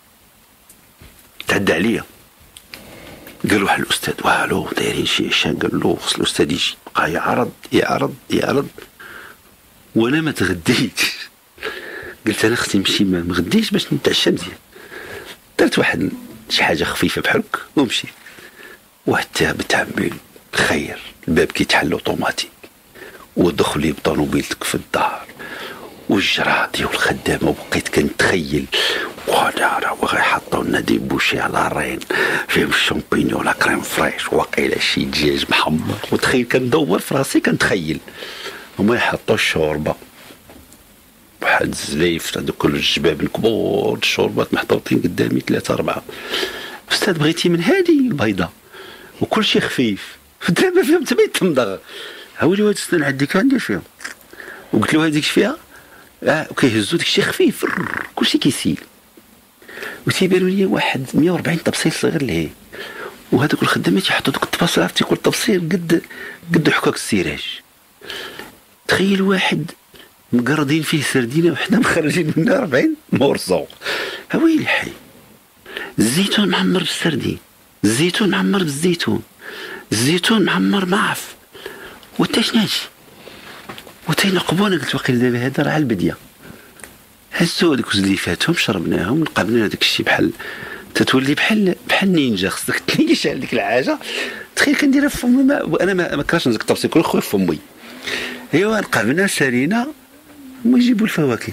[SPEAKER 3] تعدى عليا قال واحد الاستاذ والو دايرين شي عشان، قال له خص الاستاذ يجي. بقى يعرض وانا ما تغديتش. قلت انا اختي نمشي ما نغديش باش نتعشى مزيان. درت واحد شي حاجه خفيفه بحالك ومشيت. واحد بتعمل خير الباب كيتحل اوتوماتيك ودخلي بطوموبيلتك في الدار والجرادي والخدامه، وبقيت كنتخيل وهذا وغيحطوا لنا دي بوشي على رين فيهم الشامبينيون لا كريم فريش واقيلا شي دجاج محمر. وتخيل كندور في راسي كنتخيل هما يحطوا الشوربه واحد الزليف هذوك الجباب الكبار الشوربات محطوطين قدامي 3 4. استاذ بغيتي من هذه البيضه وكل شيء خفيف دابا فيهم تبيت تمضغ. هاولي هاد السنه عندي كندير فيهم وقلت له هذيك فيها وكيهزوا داك الشيء خفيف كل شيء كيسيل. وتيبانوا لي واحد 140 طبسيل صغير لهي وهذوك الخدامات يحطوا دوك الطباسيل عرفتي يقول الطبسيل قد حكاك السراج. تخيل واحد مقردين فيه سردينه وحنا مخرجين منها 40 مورصو. هاويلي حي الزيتون معمر بالسردين الزيتون معمر بالزيتون الزيتون معمر معف وتاشناش وتينقبونا. قلت واقيلا دابا هذا راه على البديه هزوا هذوك الزليفاتهم شربناهم قابلنا داك الشيء بحال تتولي بحال نينجا خصك تنيش على ديك الحاجه. تخيل كنديرها في فمي وانا ما كرهتش داك الطبسيل كله خويا في فمي. ايوا قابلنا سالينا هما يجيبوا الفواكه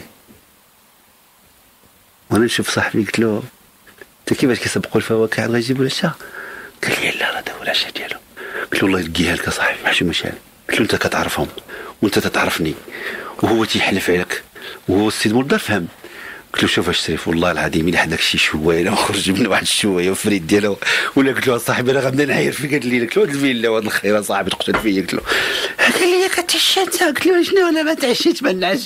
[SPEAKER 3] وانا نشوف صاحبي قلت له انت كيفاش كيسبقوا الفواكه عاد غيجيبوا العشاء؟ قال لي لا راه داو العشاء ديالو. قلت له الله يلقيها لك صاحبي ماشي مشكل. قلت له انت كتعرفهم وانت تتعرفني وهو تيحلف عليك وهو السيد مولدار فهم. قلت له شوف الشريف والله العظيم الا حداك شي شويه وخرج من واحد الشويه وفريد ديالو ولا قلت له صاحبي انا غنبدا نعاير فيك هاد الليله. قلت له هاد الفيلا وهاد الخير صاحبي تقتل فيا. قلت له قال لي كتعشى انت. قلت له شنو انا ما تعشيت ما نعش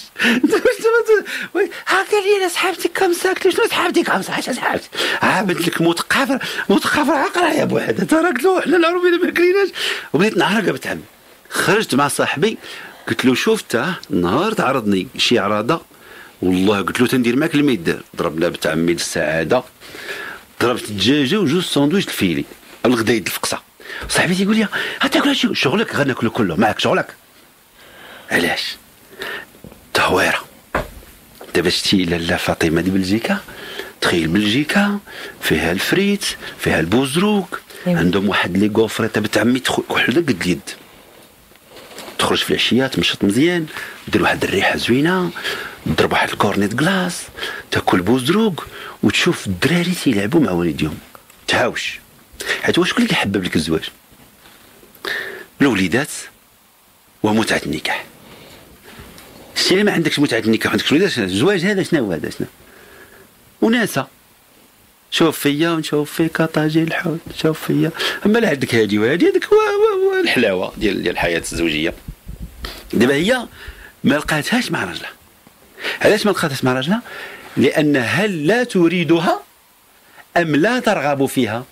[SPEAKER 3] قال لي انا صحابتي كمسه. قلت له شنو صحابتي كمسه علاش صحابتي عابد لك متقافر عقرا يا بوحد انت راه. قلت له حنا العروبيه ما كليناش وبديت نعرق بتعب. خرجت مع صاحبي قلت له شوف تا نهار تعرضني شي عراضه والله قلت له تندير معاك الميدان. ضربنا بتعميد السعاده ضربت الدجاجه وجوج ساندويش الفيلي الغدايه الفقصه. صاحبي تيقول لي غتاكل هادشي شغلك غناكلو كله معاك شغلك. علاش تهويره دابا شتي لاله فاطمه دي بلجيكا. تخيل بلجيكا فيها الفريت فيها البوزروك عندهم واحد لي غوفريطه بتعمي كحله قد اليد. تخرج في العشيه تمشط مزيان دير واحد الريحه زوينه تضرب واحد الكورنيت كلاص تاكل بوزروك وتشوف الدراري تيلعبوا مع والديهم تهاوش. حيت واش كل كيحبب لك الزواج؟ الوليدات ومتعه النكاح. شتي ما عندكش متعه النكاح عندك الوليدات الزواج هذا شنو هو هذا شنو؟ وناسه شوف فيا ونشوف فيك طاجي الحوت شوف فيا. اما لا عندك هادي وهادي هذيك الحلاوه ديال الحياه الزوجيه. دابا هي ما لقاتهاش مع راجلها. علاش ما لقاتهاش مع راجلها؟ لان هل لا تريدها ام لا ترغب فيها؟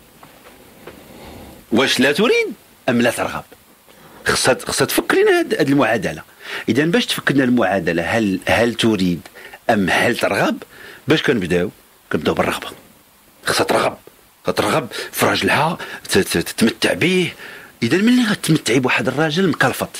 [SPEAKER 3] واش لا تريد ام لا ترغب؟ خصها تفك لنا هذه المعادله. اذا باش تفك لنا المعادله هل تريد ام هل ترغب؟ باش كنبداو بالرغبه. خصها ترغب في راجلها تتمتع به. اذا ملي غتمتعي بواحد الراجل مكلفط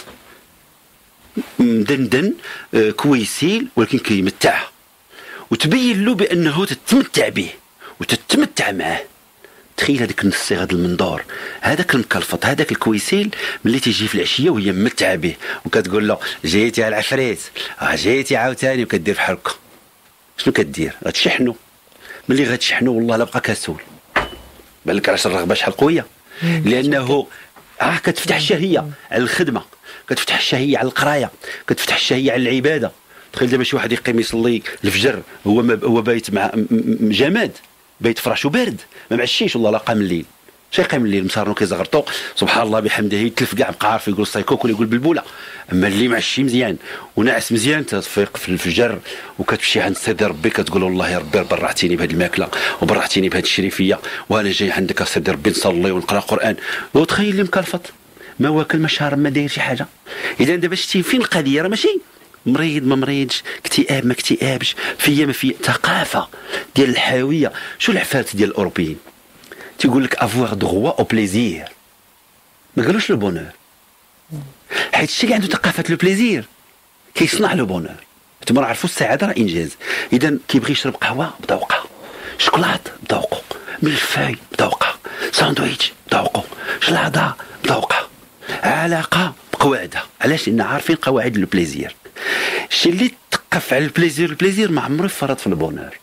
[SPEAKER 3] مدندن كويسيل ولكن كيمتعها وتبين له بانه تتمتع به وتتمتع معاه. تخيل هذاك النصي هذا المنظور هذاك المكلفط هذاك الكويسيل ملي تيجي في العشيه وهي ممتعه به وكتقول له جيتي على العفريت جيتي عاوتاني وكدير بحال هكا. شنو كدير؟ غتشحنو. ملي غتشحنو والله لا بقى كسول. بالك علاش الرغبه شحال قويه؟ لانه كتفتح الشهيه على الخدمه كتفتح الشهيه على القرايه كتفتح الشهيه على العباده. تخيل دابا شي واحد يقيم يصلي الفجر هو بايت مع جماد بايت فراشو بارد ما معشيش والله لا قام الليل. شي قام الليل مسارنو كيزغرطو سبحان الله بحمده يتلف كاع بقى عارف يقول سايكوك ولا يقول بالبوله. اما اللي معشي مزيان وناعس مزيان تفيق في الفجر وكتمشي عند سيدي ربي كتقول والله يا ربي برعتيني بهذه الماكله وبرعتيني بهذه الشريفيه وانا جاي عندك سيدي ربي نصلي ونقرا قران. وتخيل اللي مكلفط ما واكل ما شارب ما داير شي حاجه. اذا دابا شتي فين القضيه؟ راه ماشي مريض ما مريضش اكتئاب ما اكتئابش فيا ما فيا. ثقافه ديال الحيويه. شو العفارت ديال الاوروبيين تيقول لك افوار دروا او بليزير ما قالوش لو بونور. حيت الشيء اللي عنده ثقافه لو بليزير كيصنع لو بونور. انتما عرفوا السعاده راه انجاز. اذا كيبغي يشرب قهوه بذوقها شوكولات بذوقه ملفاي بذوقها ساندويتش بذوقه شلاضه بذوقها علاقه بقواعدها. علاش؟ لان عارفين قواعد البليزير. الشيء اللي تقف على البليزير ما عمره يفرط في البونور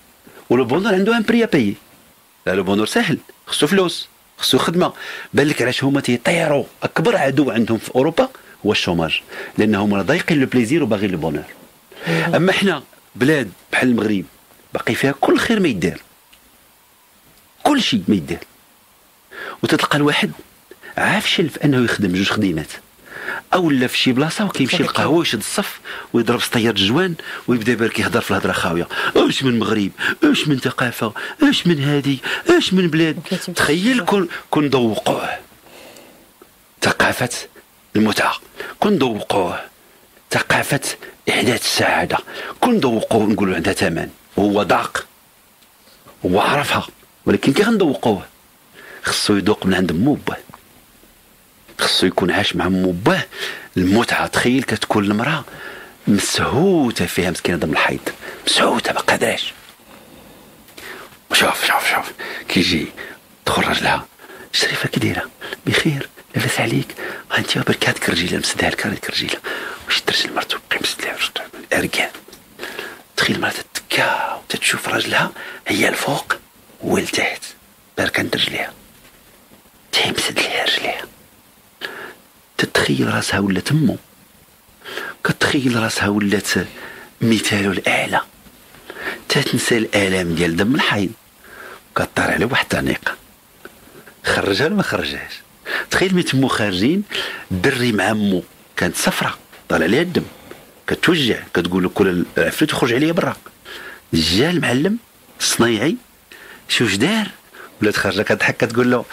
[SPEAKER 3] ولو بونور عنده ان بري بايي. لا لو بونور سهل، خصو فلوس، خصو خدمه. بان لك علاش هما تيطيروا اكبر عدو عندهم في اوروبا هو الشوماج، لانهم ضايقين لو بليزير وباغيين لو بونور. اما حنا بلاد بحال المغرب باقي فيها كل خير ما يدار، كل شيء ما يدار، وتتلقى الواحد عافشل في انه يخدم جوج خديمات، او لا في شي بلاصه وكيمشي للقهوه ويشد الصف ويضرب سطير جوان ويبدا يبارك يهضر في الهضره خاويه، اش من مغرب، اش من ثقافه، اش من هادي، اش من بلاد. تخيل كون ذوقوه ثقافه المتعه، كون ذوقوه ثقافه احداث السعاده، كون ذوقوه نقولوا عندها ثمن، وهو ذاق، هو عرفها، ولكن كي غنذوقوه خصو يذوق من عند مو باه، خصو يكون عاش مع مو باه المتعه. تخيل كتكون المراه مسهوته فيها مسكينه ضمن الحيض، مسهوته ما قادراش. شوف شوف شوف كيجي دخل راجلها، شريفه كي دايره؟ بخير، لاباس عليك؟ انت برك هذيك الرجيله مسدها لك، هذيك الرجيله واش ترجل مرتو مسد لها اركان. تخيل المراه تتكا وتتشوف راجلها هي الفوق والتحت بارك عند رجليها، تيمسد ليها رجليها. تتخيل راسها ولات امو، كتخيل راسها ولات مثاله الاعلى، تتنسى الالام ديال دم الحيض، كطار على واحد التعنيقه، خرجها ولا ما خرجهاش. تخيل ملي تمو خارجين، الدري مع امو كانت صفرة طالع عليها الدم، كتوجع، كتقول له كل العفريت يخرج عليا برا. جا المعلم الصنايعي شوف دار، ولات خارجه كتضحك كتقول له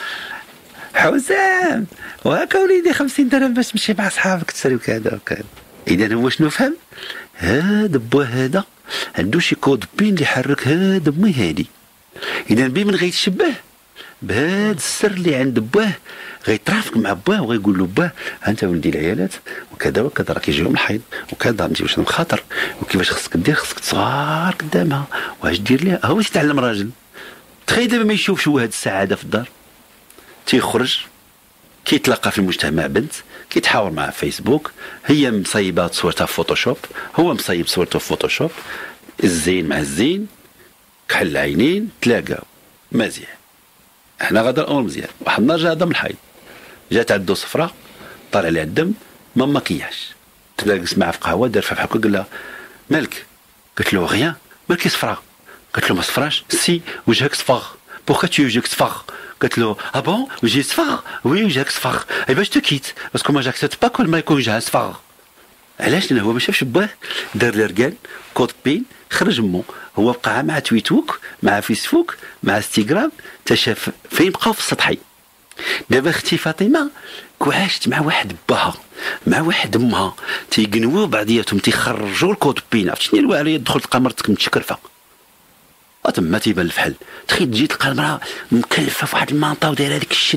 [SPEAKER 3] حسام وهاكا وليدي 50 درهم باش تمشي مع صحابك تسالي وكذا وكذا. اذا هو شنو فهم؟ هذا بوا هذا عنده شي كود بين اللي يحرك هذا مي هادي. اذا بمن غيتشبه بهذا السر اللي عند باه، غيترافق مع باه وغيقول له باه انت ولدي العيالات وكذا وكذا راه كيجيهم الحيض وكذا، انت واش مخاطر وكيفاش خصك دير، خصك تصغار قدامها واش دير ليها. هو يتعلم راجل. تخيل دابا ما يشوفش هو هذه السعاده في الدار، تيخرج كيتلاقى في المجتمع بنت، كيتحاور معها في فيسبوك، هي مصيبه صورتها في فوتوشوب، هو مصيب صورته في فوتوشوب، الزين مع الزين، كحل العينين، تلاقاو مزيان. احنا غادا الامور مزيان. واحد النهار جا دم الحيض، جات عنده صفرة طالع عليها الدم، ما ماكياج، تبدا جلس معها في قهوه، دار فيها بحال هكا، قال لها مالك؟ قالت له غيان. مالك صفرة؟ قالت له ما صفراش. سي وجهك صفاغ. بوركو تو وجهك صفاغ؟ قالت له اه بون وجهي صفاغ؟ وي وجهك صفاغ. اي باش تكيت باسكو ما جاكسبت با كل ما يكون وجهها صفاغ. علاش؟ لأنه هو ما شافش باه، دار الرجال كود بين، خرج مو، هو بقى مع تويتوك، مع فيسبوك، مع انستغرام، تشاف فين بقاو في السطحي. دابا اختي فاطمه عاشت مع واحد باها، مع واحد امها، تيقنووا بعضياتهم، تيخرجوا الكود بين. عرفت شنو الواليه؟ تدخل تلقى مرتك متشكرفه وتما تيبان الفحل. تخيل تجي تلقى المراه مكلفه في واحد المنطقه ودايره هذيك الشد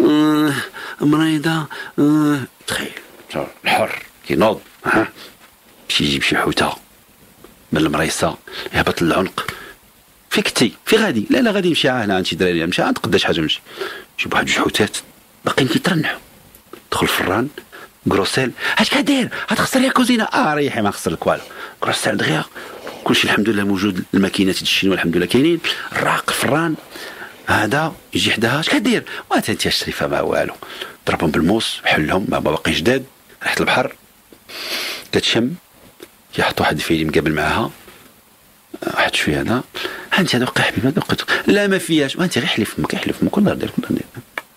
[SPEAKER 3] مريضه. تخيل الحر كينوض باش يجيب شي حوته من المريصه يهبط للعنق. فين كنتي؟ في غادي؟ لا غادي نمشي هنا عند شي دراري، نمشي عند قداش حاجه نمشي. نجيب واحد جوج حوتات باقيين كيترنحوا. دخل الفران كروسيل، اش كدير؟ غتخسر لي الكوزينه. ريحي ما خسر لك والو، كروسيل دغيا كلشي الحمد لله موجود، الماكينات الشينوا الحمد لله كاينين، الراق الفران هذا يجي حداها. اش كدير؟ وانت انت الشريفه ما والو، ضربهم بالموس حلهم ما باقي جداد، ريحه البحر كتشم. يحط واحد الفيلم قبل معاها، واحد شويه هذا، انت هذا وقع حبيبي هذا لا ما فياش، وانت غير حلي فمك، حلي فمك كل نهار دير كل نهار دير.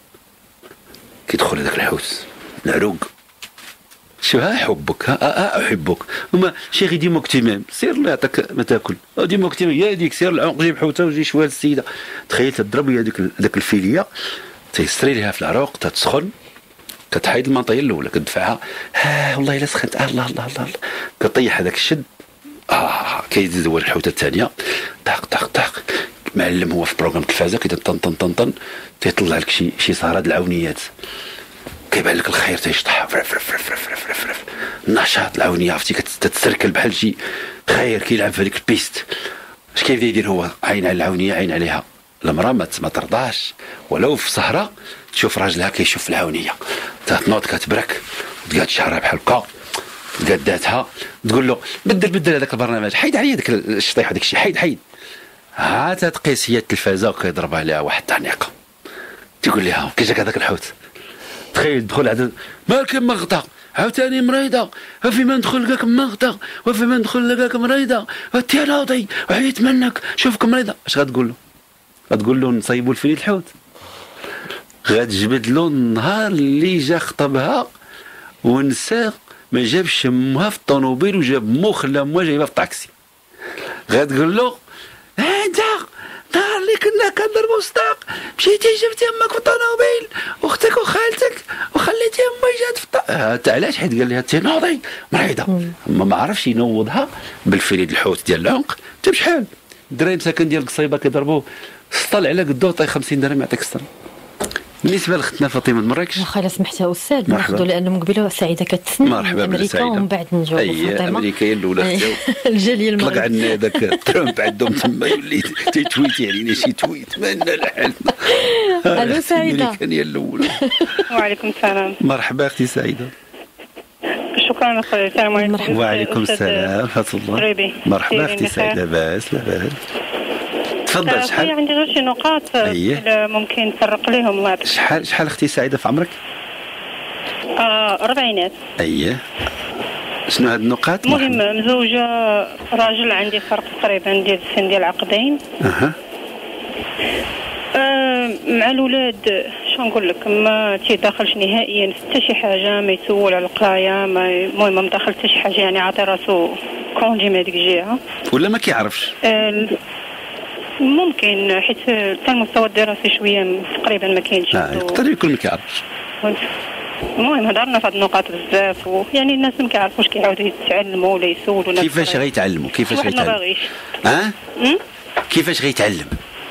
[SPEAKER 3] كيدخل هذاك الحوت العروق، شو ها حبك، احبك، هما شي غير ديما اكتمام، سير الله يعطيك ما تاكل، ديما اكتمام، يا هذيك سير العنق جيب حوته وجي شويه السيده. تخيل تضرب لي هذيك الفيليه، تيسري لها في العروق، تتسخن، كتحيد المنطقه الاولى، كتدفعها والله الا سخنت، الله الله الله، كطيح هذاك الشد، كيزيد هو الحوته الثانيه، طاق طاق طاق. معلم هو في بروغرام التلفازه كيدير طن طن طن طن، تيطلع لك شي سهرات العونيات، كيبان لك الخير تيشطح، فرف فرف فرف فرف فرف فرف. النشاط العونيه عرفتي كتتسركل بحال شي خير كيلعب في هذيك البيست. اش كيبدا يدير هو؟ عين على العونيه، عين عليها. المراه ما ترضاش ولو في سهره تشوف راجلها كيشوف في العونيه، تنوض كتبرك وتقاد شعرها بحال هكا، قداتها تقول له بدل هذاك البرنامج، حيد عليا داك الشطيح وداك الشيء، حيد عاد تقيس هي التلفازه وكيضربها عليها واحد التعنيقه، تيقول لها كي جاك هذاك الحوت، تخيل دخل عاد مالك مغطى عاوتاني مريضه، وفيما ندخل لقاك مغطى، وفيما ندخل لقاك مريضه، انت ناضي وعيت منك شوفك مريضه. اش غتقول له؟ غتقول له نصيبوا الفريد الحوت، غتجبد له النهار اللي جا خطبها ونسى ما جابش امها في الطوموبيل وجاب مو خلا امها جايبها في الطاكسي. غتقول له انت النهار اللي كنا كنضربوا صداق مشيتي جبتي امك في الطوموبيل واختك وخالتك وخليتي امي جات في الطاكسي. علاش؟ حيت قال لها انت ناضي مريضه. ما عرفش ينوضها بالفريد الحوت ديال العنق. انت بشحال الدراري مساكن ديال القصيبه كيضربوا سطل على قدو طاي 50 درهم يعطيك السر. بالنسبه لختنا فاطمه مراكش،
[SPEAKER 2] واخا الا سمحتي استاذ ناخذوا لانه من قبيله سعيده كتسنى
[SPEAKER 3] مرحبا
[SPEAKER 2] امريكا ومن بعد نجاوبوا فاطمه.
[SPEAKER 3] امريكا هي الاولى
[SPEAKER 2] الجاليه المغربيه
[SPEAKER 3] طلق عندنا هذاك ترامب عندهم تما يولي تيتويتي علينا شي تويت ما لنا الحال.
[SPEAKER 2] الو سعيده.
[SPEAKER 3] امريكا هي الاولى.
[SPEAKER 7] وعليكم السلام.
[SPEAKER 3] مرحبا اختي سعيده.
[SPEAKER 7] شكرا اخويا. السلام عليكم.
[SPEAKER 3] وعليكم السلام ورحمه الله. مرحبا اختي سعيده. لاباس لاباس. تفضل. شحال
[SPEAKER 7] عندي غير شي نقاط ممكن نفرق لهم. الله يعطيك.
[SPEAKER 3] شحال اختي سعيده في عمرك؟
[SPEAKER 7] 40.
[SPEAKER 3] اييه. شنو هاد النقاط؟
[SPEAKER 7] المهم مزوجه راجل، عندي فرق تقريبا ديال السن ديال عقدين. مع الولاد شنو نقول لك، ما تيداخلش نهائيا في حتى شي حاجه، ما يسول على القرايه، المهم ما داخل حتى شي حاجه، يعني عاطي راسو كونجي من هذيك الجهه ولا
[SPEAKER 3] ما كيعرفش.
[SPEAKER 7] ممكن حيت حتى المستوى الدراسي شويه تقريبا ما كاينش.
[SPEAKER 3] يقدر يكون ما كيعرفش.
[SPEAKER 7] المهم هضرنا في هذه النقاط بزاف، ويعني الناس ما كيعرفوش كيعاودوا يتعلموا ولا يسولوا.
[SPEAKER 3] كيفاش غيتعلموا؟ كيفاش غيتعلموا؟ كيفاش غيتعلم؟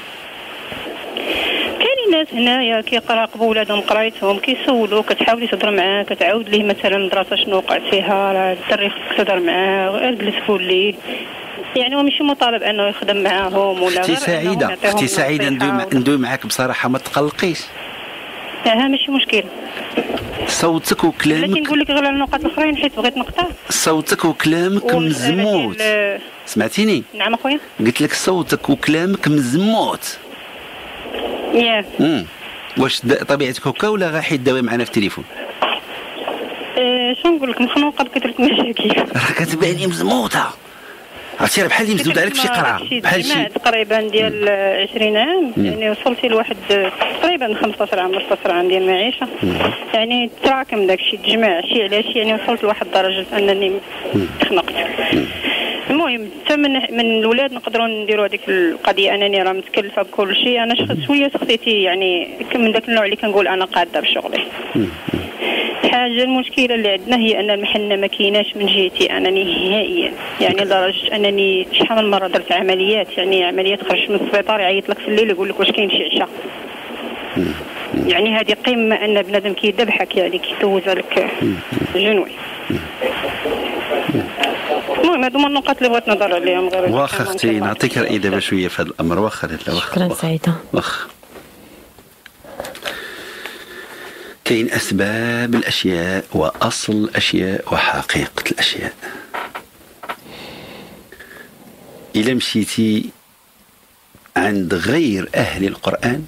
[SPEAKER 7] كاين ناس هنايا كيراقبوا ولادهم قرايتهم، كيسولوا، كتحاولي تهضر معاه، كتعاود ليه مثلا المدرسه شنو وقع فيها، راه الدري خصك تهضر معاه، جلس فوق الليل. يعني هو ماشي مطالب انه يخدم معاهم ولا.
[SPEAKER 3] اختي سعيده ندوي معاك بصراحه، ما تقلقيش.
[SPEAKER 7] ماشي مشكل.
[SPEAKER 3] صوتك وكلامك،
[SPEAKER 7] لكن نقول لك غير النقاط الاخرين حيت بغيت نقطع.
[SPEAKER 3] صوتك وكلامك مزموت. سمعتيني؟
[SPEAKER 7] نعم اخويا.
[SPEAKER 3] قلت لك صوتك وكلامك مزموت. واش طبيعتك هكا ولا غا حيت داوي معنا في التليفون؟
[SPEAKER 7] شنو نقول لك، مخنوقه بكثره المشاكل.
[SPEAKER 3] راه كتباني مزموته، عرفتي راه بحال اللي مسدود عليك شي قرعه، بحال شي
[SPEAKER 7] تقريبا ديال 20 عام. يعني وصلتي لواحد تقريبا 15 عام 16 عام ديال المعيشه. يعني تراكم داكشي، تجمع شي على شي، يعني وصلت لواحد الدرجه انني تخنقت. المهم حتى من الاولاد نقدروا نديروا هذيك القضيه، انني راه متكلفه بكل شيء. انا شويه شخصيتي يعني من داك النوع اللي كنقول انا قاده بشغلي. الحاجه المشكله اللي عندنا هي ان المحنه ما كايناش من جهتي انا نهائيا، يعني لدرجه انني شحال من مره درت عمليات، يعني عمليات خرجت من السبيطار يعيط لك في الليل يقول لك واش كاين شي عشاء. يعني هذه قمه ان بنادم كيذبحك، يعني كيدوز لك جنوي. المهم هادو هما النقاط اللي بغيت نهضر عليهم. غير
[SPEAKER 3] واخا اختي نعطيك راي دابا شويه في هذا الامر. واخا
[SPEAKER 2] شكرا سعيده.
[SPEAKER 3] واخا كاين اسباب الاشياء واصل الاشياء وحقيقه الاشياء. الا مشيتي عند غير اهل القران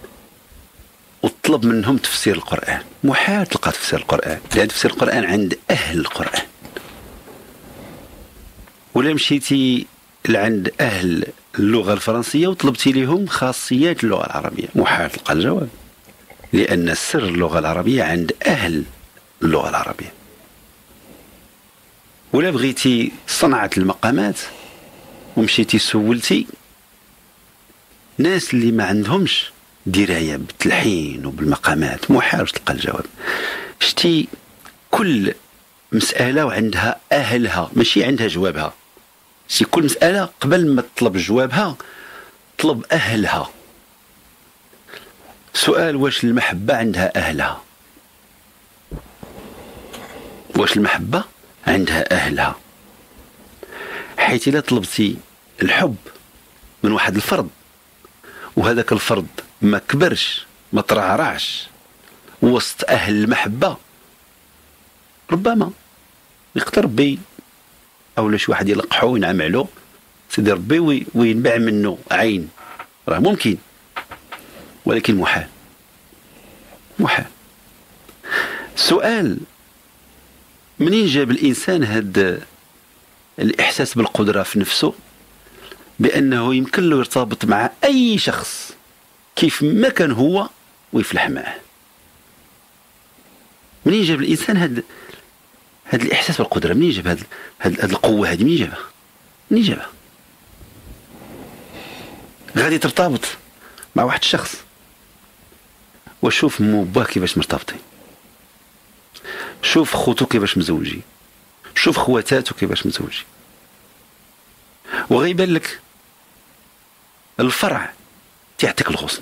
[SPEAKER 3] وطلب منهم تفسير القران، محال تلقى تفسير القران، لان تفسير القران عند اهل القران. ولا مشيتي لعند اهل اللغه الفرنسيه وطلبتي لهم خاصيات اللغه العربيه، محال تلقى الجواب، لان سر اللغه العربيه عند اهل اللغه العربيه. ولا بغيتي صنعه المقامات ومشيتي سولتي ناس اللي ما عندهمش درايه بالتلحين وبالمقامات، محال تلقى الجواب. شتي كل مساله وعندها اهلها، ماشي عندها جوابها. شي كل مساله قبل ما تطلب جوابها طلب اهلها. سؤال: واش المحبه عندها اهلها؟ واش المحبه عندها اهلها؟ حيث الا طلبتي الحب من واحد الفرد وهذاك الفرد ما كبرش ما ترعرعش وسط اهل المحبه، ربما يقدر ربي اولا شي واحد يلقحو وينعم عليه سيدي ربي وينبع منه عين، راه ممكن، ولكن محال. السؤال منين جاب الإنسان هذا الإحساس بالقدرة في نفسه بأنه يمكن له يرتبط مع أي شخص كيف ما كان هو ويفلح معه؟ منين جاب الإنسان هذا الإحساس بالقدرة؟ منين جاب هذه القوة هذه؟ منين جابها؟ غادي ترتبط مع واحد الشخص وشوف مو باه كيفاش مرتبطين، شوف خوتو كيفاش مزوجين، شوف خواتاتو كيفاش مزوجين، وغيبان لك الفرع تيعطيك الغصن.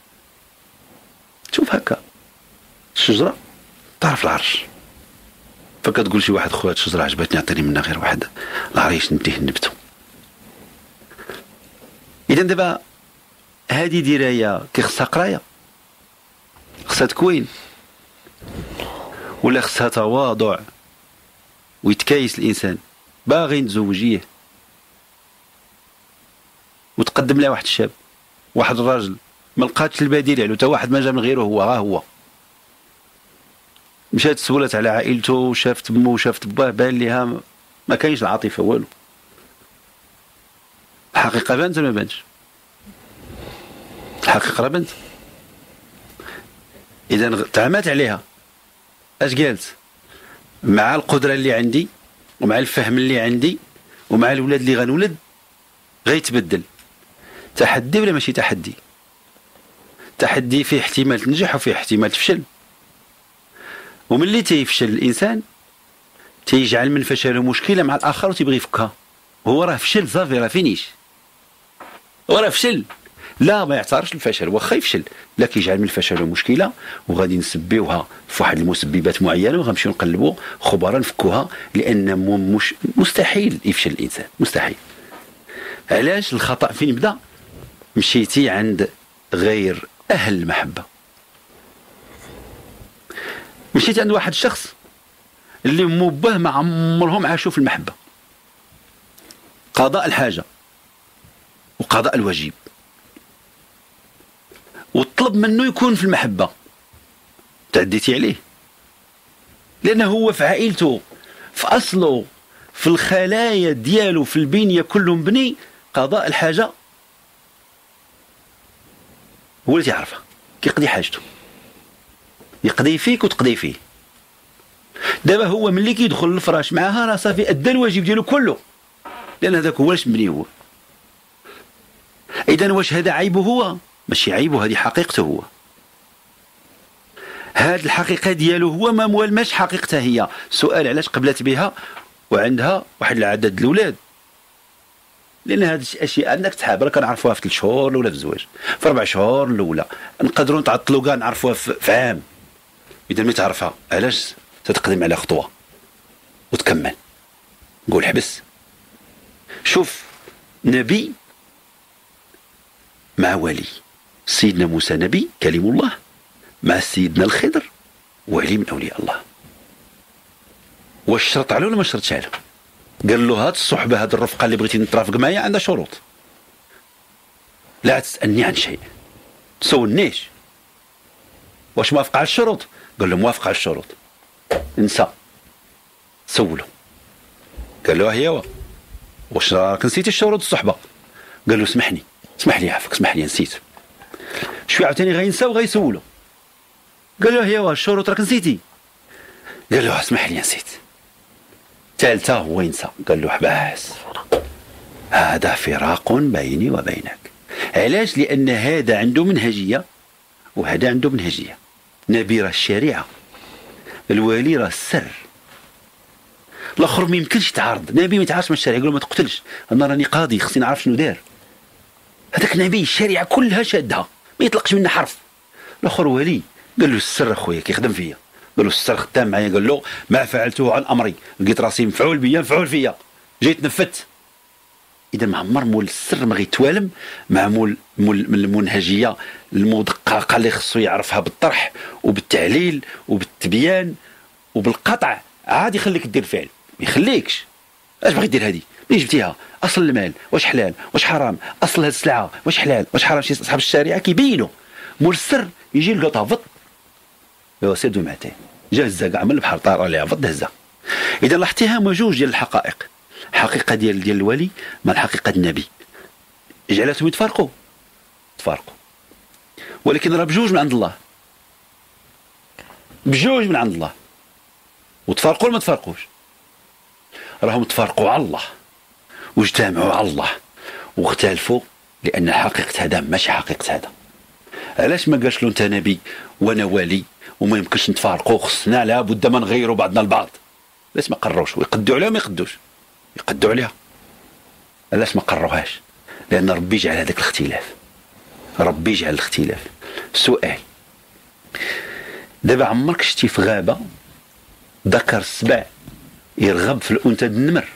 [SPEAKER 3] شوف هكا الشجرة تعرف العرش، فكتقول شي واحد خويا الشجرة عجبتني عطيني منها غير واحد العريش نديه نبتو. إذا دابا هذه دراية كيخصها قراية، خصها تكوين، ولا خصها تواضع ويتكايس الإنسان باغي نتزوجيه وتقدم له واحد الشاب، واحد الراجل ما لقاتش البديل عليه، حتى واحد ما جا من غيره، هو مشات سولات على عائلته وشافت امه وشافت باه، بان ليها ما كاينش العاطفه والو. الحقيقه بانت ولا ما بانتش؟ الحقيقه بانت. اذا تعمات عليها، اش قالت؟ مع القدره اللي عندي ومع الفهم اللي عندي ومع الولاد اللي غنولد غيتبدل. تحدي ولا ماشي تحدي؟ تحدي فيه احتمال تنجح وفيه احتمال تفشل، وملي تيفشل الانسان تيجعل من فشله مشكله مع الاخر وتيبغي يفكها. هو راه فشل صافي، راه فينيش، هو راه فشل. لا، ما يعترفش الفشل، واخا يفشل لا كيجعل من فشله مشكله وغادي نسبيوها في واحد المسببات معينه وغنمشيو نقلبوا خبراء نفكوها، لان مش مستحيل يفشل الانسان، مستحيل. علاش؟ الخطا فين يبدا؟ مشيتي عند غير اهل المحبه، مشيتي عند واحد الشخص اللي مباه ما عمرهم عاشوا في المحبه. قضاء الحاجه وقضاء الواجب، وطلب منه يكون في المحبه، تعديتي عليه، لانه هو في عائلته، في اصله، في الخلايا ديالو، في البنيه كله مبني قضاء الحاجه هو اللي تعرفها، كيقضي حاجته، يقضي فيك وتقضي فيه. دابا هو ملي كيدخل الفراش معاها راه صافي ادى الواجب ديالو كله، لان هذاك هو اش مبني هو. اذا واش هذا عيبه هو؟ ماشي عيبه، هذه حقيقته هو. هاد الحقيقه ديالو هو ما موالماش حقيقتها هي. سؤال علاش قبلت بها وعندها واحد العدد الاولاد؟ لان هاد الاشياء انك تحاب راه كنعرفوها في 3 شهور الاولى في الزواج، في 4 شهور الاولى، نقدروا نتعطلوا كاع نعرفوها في عام. اذا ما تعرفها علاش تتقدم على خطوه وتكمل؟ نقول حبس. شوف نبي مع ولي، سيدنا موسى نبي كلم الله مع سيدنا الخضر ولي من اولياء الله. واش شرط عليه ولا ما شرطش عليه؟ قال له هاد الصحبه، هاد الرفقه اللي بغيتي نترافق معايا عندها شروط، لا تسالني عن شيء، تسولنيش واش موافق على الشروط؟ قال له موافق على الشروط. انسى، سولو، قال له هي واش راك نسيتي الشروط الصحبه؟ قال له اسمح لي عافاك، اسمح لي نسيت. شويه عاوتاني غينسى وغيسولو، قال له هي الشروط راك نسيتي؟ قال له اسمح لي نسيت. ثالثه هو ينسى، قال له حباس، هذا فراق بيني وبينك. علاش؟ لان هذا عنده منهجيه وهذا عنده منهجيه. نبي راه الشريعه، الولي راه السر، الاخر ما يمكنش يتعارض. نبي ما يتعارضش مع الشريعه، يقول ما تقتلش، انا راني قاضي خصني نعرف شنو دار. هذاك نبي الشريعه كلها شادها ما يطلقش منها حرف. الاخر ولي، قال له السر اخويا كيخدم فيا، قال له السر خدام معايا، قال له ما فعلته عن امري، لقيت راسي مفعول بيا مفعول فيا، جيت نفذت. اذا ما عمر مول السر ما غيتوالم مع مول المنهجيه المدققه اللي خصو يعرفها بالطرح وبالتعليل وبالتبيان وبالقطع. عادي يخليك دير فعل، ما يخليكش. اش باغي دير هذه؟ منين جبتيها؟ اصل المال واش حلال واش حرام؟ اصل هذه السلعه واش حلال واش حرام؟ شي اصحاب الشريعه كيبينوا مول السر يجي يلقى هبط يا سيدو معتي جا هزا كاع من البحر طار عليها هبط هزا. اذا لاحظتيها هما جوج ديال الحقائق، الحقيقه ديال الولي مع الحقيقه النبي، جعلتهم يتفارقوا ولكن راه بجوج من عند الله، بجوج من عند الله. وتفارقوا ولا ما تفارقوش؟ راهم تفارقوا على الله واجتمعوا على الله واختلفوا لان حقيقه هذا ماشي حقيقه هذا. علاش ما قالش له انت نبي وانا ولي وما يمكنش نتفارقوا، خصنا لابد ما نغيروا بعضنا البعض؟ علاش ما قروش؟ ويقدوا عليها ما يقدوش؟ يقدوا عليها. علاش ما قروهاش؟ لان ربي جعل هذاك الاختلاف، ربي جعل الاختلاف. سؤال، دابا عمرك شتي في غابه ذكر السبع يرغب في الانثى النمر؟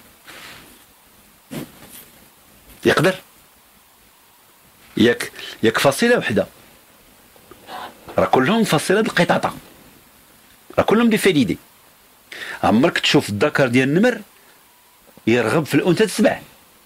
[SPEAKER 3] يقدر؟ ياك فصيله وحده، راه كلهم فصيله القطاطه، راه كلهم دي فيليدي. عمرك تشوف الذكر ديال النمر يرغب في الانثى السبع؟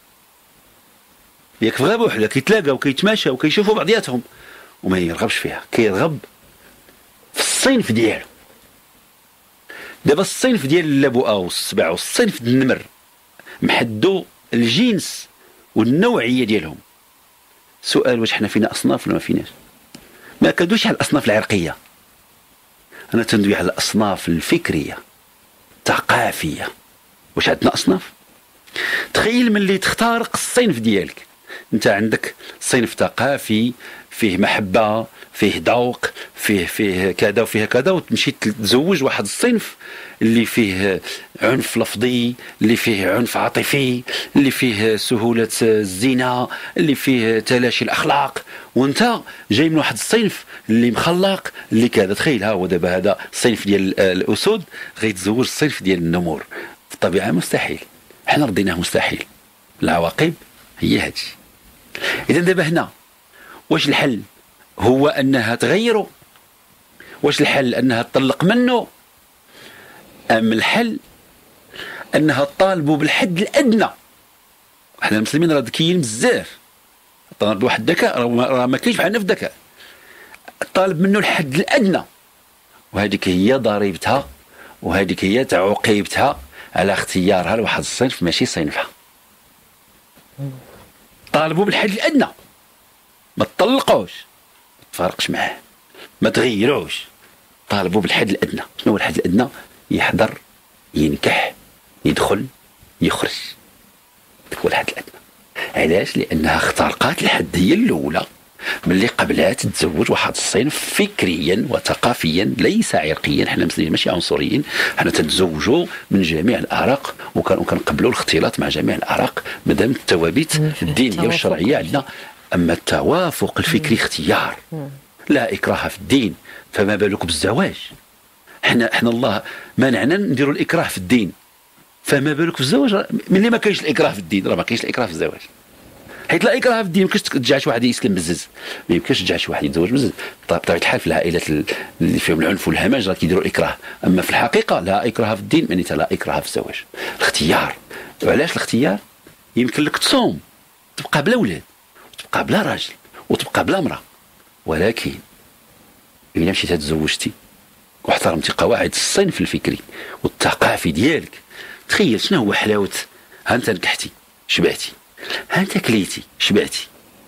[SPEAKER 3] ياك في غابه وحده كيتلاقاو وكيتماشاو وكيشوفوا بعضياتهم وما يرغبش فيها، كيرغب في الصنف ديالو. دابا الصنف ديال اللبؤه والسبع والصنف ديال النمر محدو الجنس والنوعيه ديالهم. سؤال، واش حنا فينا اصناف ولا ما فيناش؟ ما كندويش على الاصناف العرقيه، انا تندوي على الاصناف الفكريه الثقافيه. واش عندنا اصناف؟ تخيل ملي تختارق الصنف ديالك، انت عندك صنف ثقافي فيه محبه، فيه ذوق، فيه كذا وفيه كذا، وتمشي تتزوج واحد الصنف اللي فيه عنف لفظي، اللي فيه عنف عاطفي، اللي فيه سهوله الزنا، اللي فيه تلاشي الاخلاق، وانت جاي من واحد الصنف اللي مخلق اللي كذا. تخيل، ها هو دابا هذا الصنف ديال الاسود غيتزوج الصنف ديال النمور. في الطبيعه مستحيل، حنا رضيناه مستحيل. العواقب هي هادشي. اذا دابا هنا واش الحل؟ هو انها تغيره؟ واش الحل انها تطلق منه؟ ام الحل انها تطالبوا بالحد الادنى؟ احنا المسلمين راه ذكيين بزاف، طالب واحد الذكاء راه ما كاينش بحالنا في الذكاء. طالب منه الحد الادنى، وهذيك هي ضريبتها، وهذيك هي تعوقيبتها على اختيارها لواحد الصنف ماشي صنفها. طالبوا بالحد الادنى، ما تطلقوش، ما تفارقش معاه، ما تغيروش، طالبوا بالحد الادنى. شنو هو الحد الادنى؟ يحضر، ينكح، يدخل، يخرج. هو الحد الادنى. علاش؟ لانها اخترقات الحد هي الاولى ملي قبلها تتزوج واحد الصنف فكريا وثقافيا ليس عرقيا. حنا مسلمين ماشي عنصريين، حنا تتزوجوا من جميع الاعراق وكنقبلوا الاختلاط مع جميع الاعراق مادام الثوابت الدينيه والشرعيه عندنا. اما التوافق الفكري اختيار، لا اكراه في الدين. فما بالك بالزواج؟ حنا الله منعنا نديروا الاكراه في الدين، فما بالك في الزواج؟ ملي ما كاينش الاكراه في الدين راه ما كاينش الاكراه في الزواج. حيت لا اكراه في الدين، ما يمكنش ترجع شي واحد يسلم بزز، ما يمكنش ترجع شي واحد يتزوج بزز. بطبيعه الحال في العائلات اللي فيهم العنف والهمج راه كيديروا الاكراه. اما في الحقيقه لا اكراه في الدين، معناتها لا اكراه في الزواج. الاختيار. وعلاش الاختيار؟ يمكن لك تصوم تبقى بلا ولاد وتبقى بلا راجل وتبقى بلا امراه، ولكن الا مشيتي تزوجتي واحترمتي قواعد الصنف الفكري والثقافي ديالك، تخيل شنو هو حلاوه. ها انت نكحتي شبعتي، ها انت كليتي شبعتي،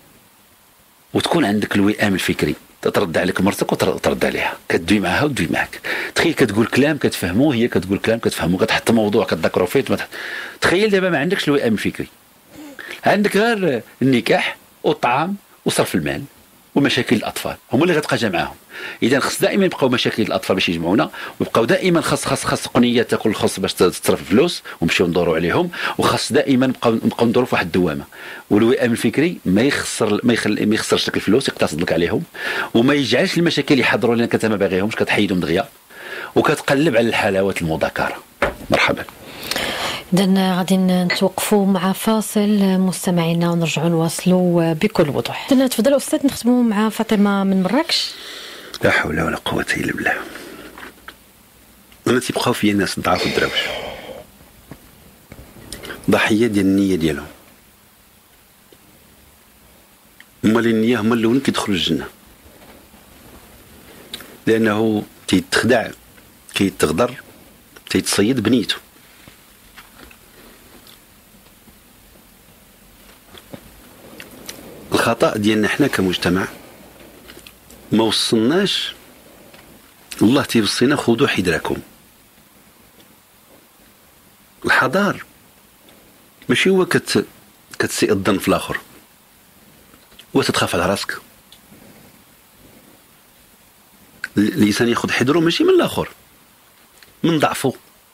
[SPEAKER 3] وتكون عندك الوئام الفكري، ترد عليك مرتك وترد عليها، كتدوي معها وتدوي معك. تخيل كتقول كلام كتفهموه، هي كتقول كلام كتفهموه، كتحط موضوع كتذكروا فيه. تخيل دابا ما عندكش الوئام الفكري، عندك غير النكاح والطعام وصرف المال ومشاكل الاطفال، هما اللي غتبقى معاهم. اذا خص دائما يبقاو مشاكل الاطفال باش يجمعونا، ويبقاو دائما خاص قنيات تاكل الخص باش تصرف الفلوس ونمشيو ندوروا عليهم، وخاص دائما نبقاو ندوروا في واحد الدوامه. والوئام الفكري ما يخسرش لك الفلوس، يقتصد لك عليهم، وما يجعلش المشاكل يحضروا لك انت ما باغيهمش، كتحيدهم دغيا وكتقلب على الحلاوه المذاكره. مرحبا.
[SPEAKER 2] إذن غادي نتوقفوا مع فاصل مستمعينا ونرجعوا نواصلوا بكل وضوح. إذن تفضل أستاذ، نختموا مع فاطمة من مراكش.
[SPEAKER 3] لا حول ولا قوة إلا بالله. أنا تيبقاو فيا الناس ضعاف الدراوش، ضحيه ديال النيه ديالهم. هما اللي النيه هما الاولين كيدخلوا الجنه، لانه تيتخدع، كيتغدر، تيتصيد بنيته. الخطأ ديالنا حنا كمجتمع ما وصلناش، الله تيوصينا خذوا حذركم. الحذر ماشي هو كتسيء الظن في الاخر وتتخاف على راسك. الانسان ياخذ حذره ماشي من الاخر، من ضعفه.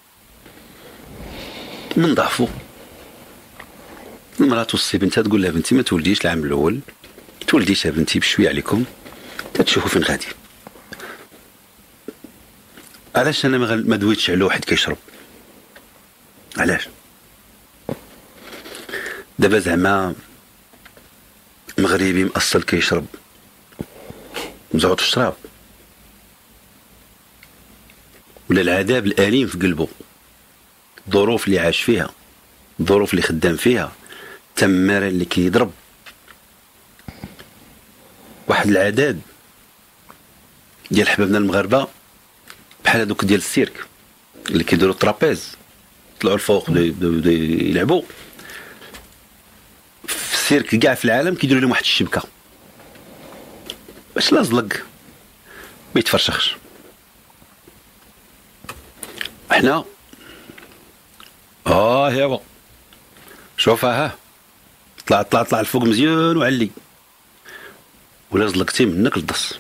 [SPEAKER 3] المراه توصي بنتها تقول لها بنتي ما تولديش العام الاول، تولديش يا بنتي بشويه عليكم، تتشوفوا فين غادي. علاش انا ما دويتش على واحد كيشرب؟ علاش؟ دابا زعما مغربي مأصل كيشرب مزعوط الشراب، ولا العذاب الأليم في قلبه، الظروف اللي عاش فيها، الظروف اللي خدام فيها، التماره اللي كيضرب، واحد العدد ديال حبابنا المغاربه بحال هذوك ديال السيرك اللي كيديروا الترابيز، يطلعوا الفوق يلعبوا في السيرك كاع في العالم، كيديروا لهم واحد الشبكه باش لا زلق ما يتفرشخش. احنا يابا شوفها، طلع الفوق مزيان وعلي، ولا زلقتي منك للضص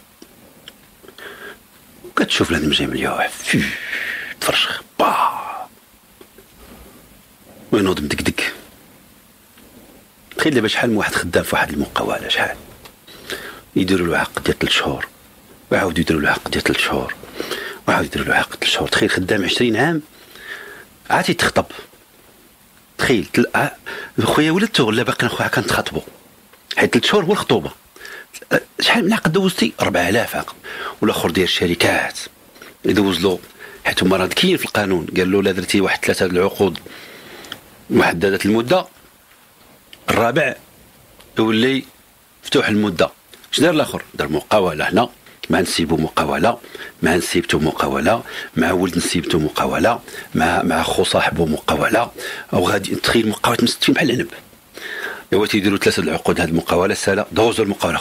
[SPEAKER 3] كتشوف لهاد المجال مليوح تفرشخ وينوض مدقدق. تخيل دابا شحال من واحد خدام في واحد المقاولة، شحال يديروا له عقد ديال 3 شهور، ويعاودوا يديروا له عقد ديال 3 شهور، ويعاودوا يديروا له عقد 3 شهور. تخيل خدام 20 عام عاد يتخطب. تخيل خويا ولدته ولا باقي خويا كنتخاطبوا، حيت 3 شهور هو الخطوبه. شحال من عقد دوزتي؟ 4000 عقد. والاخر ديال الشركات يدوز له، حيت هما راه ذكيين في القانون، قال له لا درتي واحد 3 العقود محدده المده، الرابع يولي مفتوح المده. اش دار الاخر؟ دار مقاوله. هنا ما نسيبو مقاوله، ما نسيبتو مقاوله، مع ولد نسيبتو مقاوله، مع خو صاحبو مقاوله، او غادي تخيل مقاولات مستفين بحال العنب. ايوا تيديروا 3 العقود هاد المقاوله سالا، دوزوا المقاوله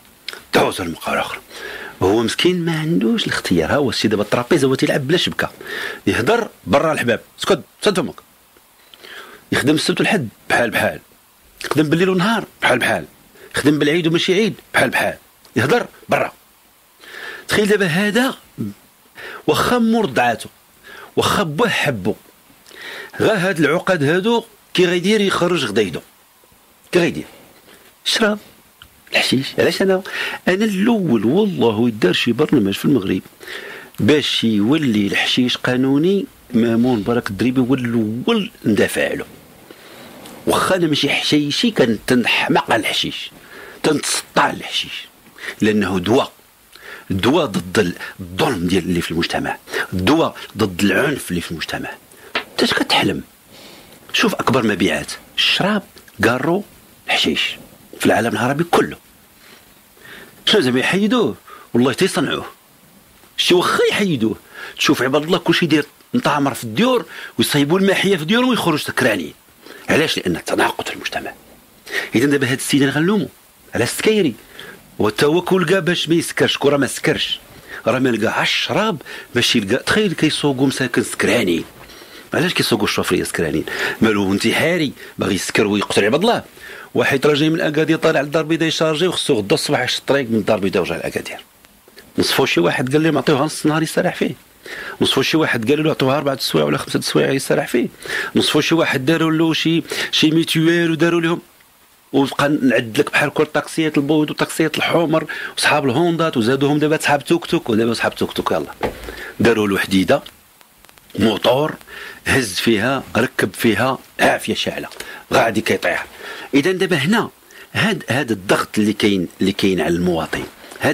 [SPEAKER 3] اخرى، وهو مسكين ما عندوش الاختيار. ها هو السي دابا الطرابيزه هو تيلعب بلا شبكه، يهضر برا الحباب، سكت سد فمك. يخدم السبت والحد بحال، يخدم بالليل والنهار بحال، يخدم بالعيد وماشي عيد بحال، يهضر برا. تخيل دابا هذا واخا مرضعاته، واخا بوه حبو، غا هاد العقد هادو كي غيدير يخرج غدايدو، كي غيدير شراب الحشيش. علاش انا الاول والله يدار شي برنامج في المغرب باش يولي الحشيش قانوني، مامون برك الدريبي هو الاول ندافع له. واخا انا ماشي حشيشي كنتنحمق على الحشيش، تنتسطع على الحشيش، لانه دواء ضد الظلم ديال اللي في المجتمع، دواء ضد العنف اللي في المجتمع. انت اش كتحلم؟ شوف اكبر مبيعات الشراب، كارو، الحشيش في العالم العربي كله. شنو زعما يحيدوه؟ والله تيصنعوه. شي واخا يحيدوه، تشوف عباد الله كلشي يدير مطعمر في الديور ويصيبوا الماحيه في ديورهم ويخرج سكرانين. علاش؟ لان التناقض في المجتمع. اذا دابا هاد السيد نغلومو على السكيري، وتا هو كلقى باش ما يسكرش، كره ما سكرش، راه ما لقاش الشراب باش يلقى. تخيل كيسوقوا مساكن سكرانين. علاش كيسوقوا الشوفريه سكرانين؟ مالو انتحاري باغي يسكر ويقتل عباد الله. واحد راه جاي من اكادير طالع للدار البيضاء يشارجي، وخصو غدا الصباح يشد الطريق من الدار البيضاء ورجع لاكادير. نصفو شي واحد قال لهم عطيوها نص نهار يستراح فيه، نصفو شي واحد قالوا له عطوها 4 سوايع ولا 5 سوايع يستراح فيه، نصفو شي واحد داروا له شي ميتوير وداروا لهم. وبقى نعد لك بحال كل طاكسيات البيض وطاكسيات الحمر وصحاب الهوندات، وزادوهم دابا صحاب توك توك، ودابا صحاب توك توك يلاه داروا له حديده موطور هز فيها ركب فيها عافيه شاعله غادي كيطيح. اذا دابا هنا هاد الضغط اللي كاين على المواطن،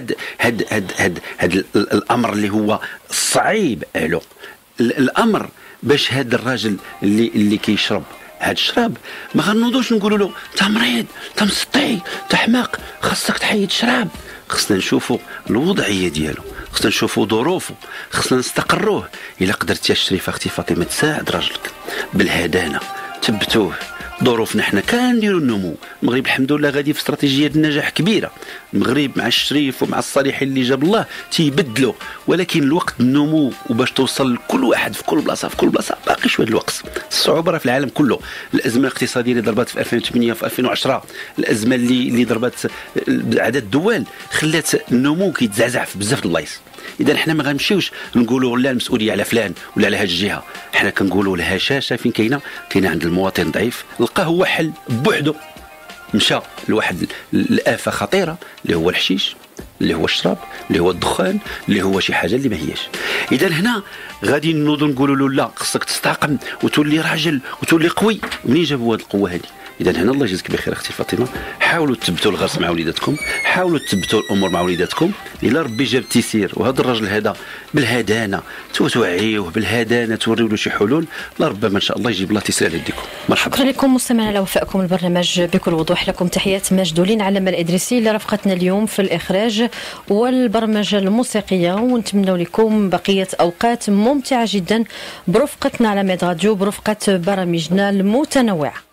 [SPEAKER 3] هاد الامر اللي هو صعيب له، الامر باش هاد الراجل اللي كيشرب هذا الشراب ما غنوضوش نقولوا له انت مريض، انت مسطي، انت حماق، خاصك تحيد الشراب. خصنا نشوفوا الوضعيه ديالو، خصنا نشوفوا ظروفه، خصنا نستقروه. الا قدرتي يا الشريفه اختي فاطمه تساعد راجلك بالهدانه، تبتوه. ظروفنا حنا كنديروا النمو. المغرب الحمد لله غادي في استراتيجيه النجاح كبيره. المغرب مع الشريف ومع الصالحين اللي جاب الله تيبدلوا، ولكن الوقت النمو وباش توصل لكل واحد في كل بلاصه باقي شويه الوقت. الصعوبه راه في العالم كله. الازمه الاقتصاديه اللي ضربت في 2008 في 2010، الازمه اللي ضربت عدد الدول خلات النمو كيتزعزع في بزاف د البلايص. اذا حنا ما غنمشيوش نقولوا لا المسؤوليه على فلان ولا على هذه الجهه، حنا كنقولوا الهشاشه فين كاينه عند المواطن الضعيف. لقى هو حل بوحده، مشى لواحد الآفة خطيره اللي هو الحشيش، اللي هو الشراب، اللي هو الدخان، اللي هو شي حاجه اللي ما هياش. اذا هنا غادي نوضوا نقولوا له لا خصك تستقم وتولي راجل وتولي قوي. منين جابوا هذه القوه هذه؟ اذا هنا الله يجزيك بخير اختي فاطمه، حاولوا تثبتوا الغرس مع وليداتكم، حاولوا تثبتوا الامور مع وليداتكم. الا ربي جاب التيسير وهذا الراجل هذا بالهدانه توعيوه، بالهدانه توريو له شي حلول، لربما ان شاء الله يجيب الله تيسير على يديكم. مرحبا.
[SPEAKER 2] شكرا لكم مستمعينا على وفائكم البرنامج بكل وضوح. لكم تحيات مجدولين على الإدريسي اللي رافقتنا اليوم في الإخراج والبرمجه الموسيقيه، ونتمنى لكم بقيه اوقات ممتعه جدا برفقتنا على ميد راديو، برفقه برامجنا المتنوعه.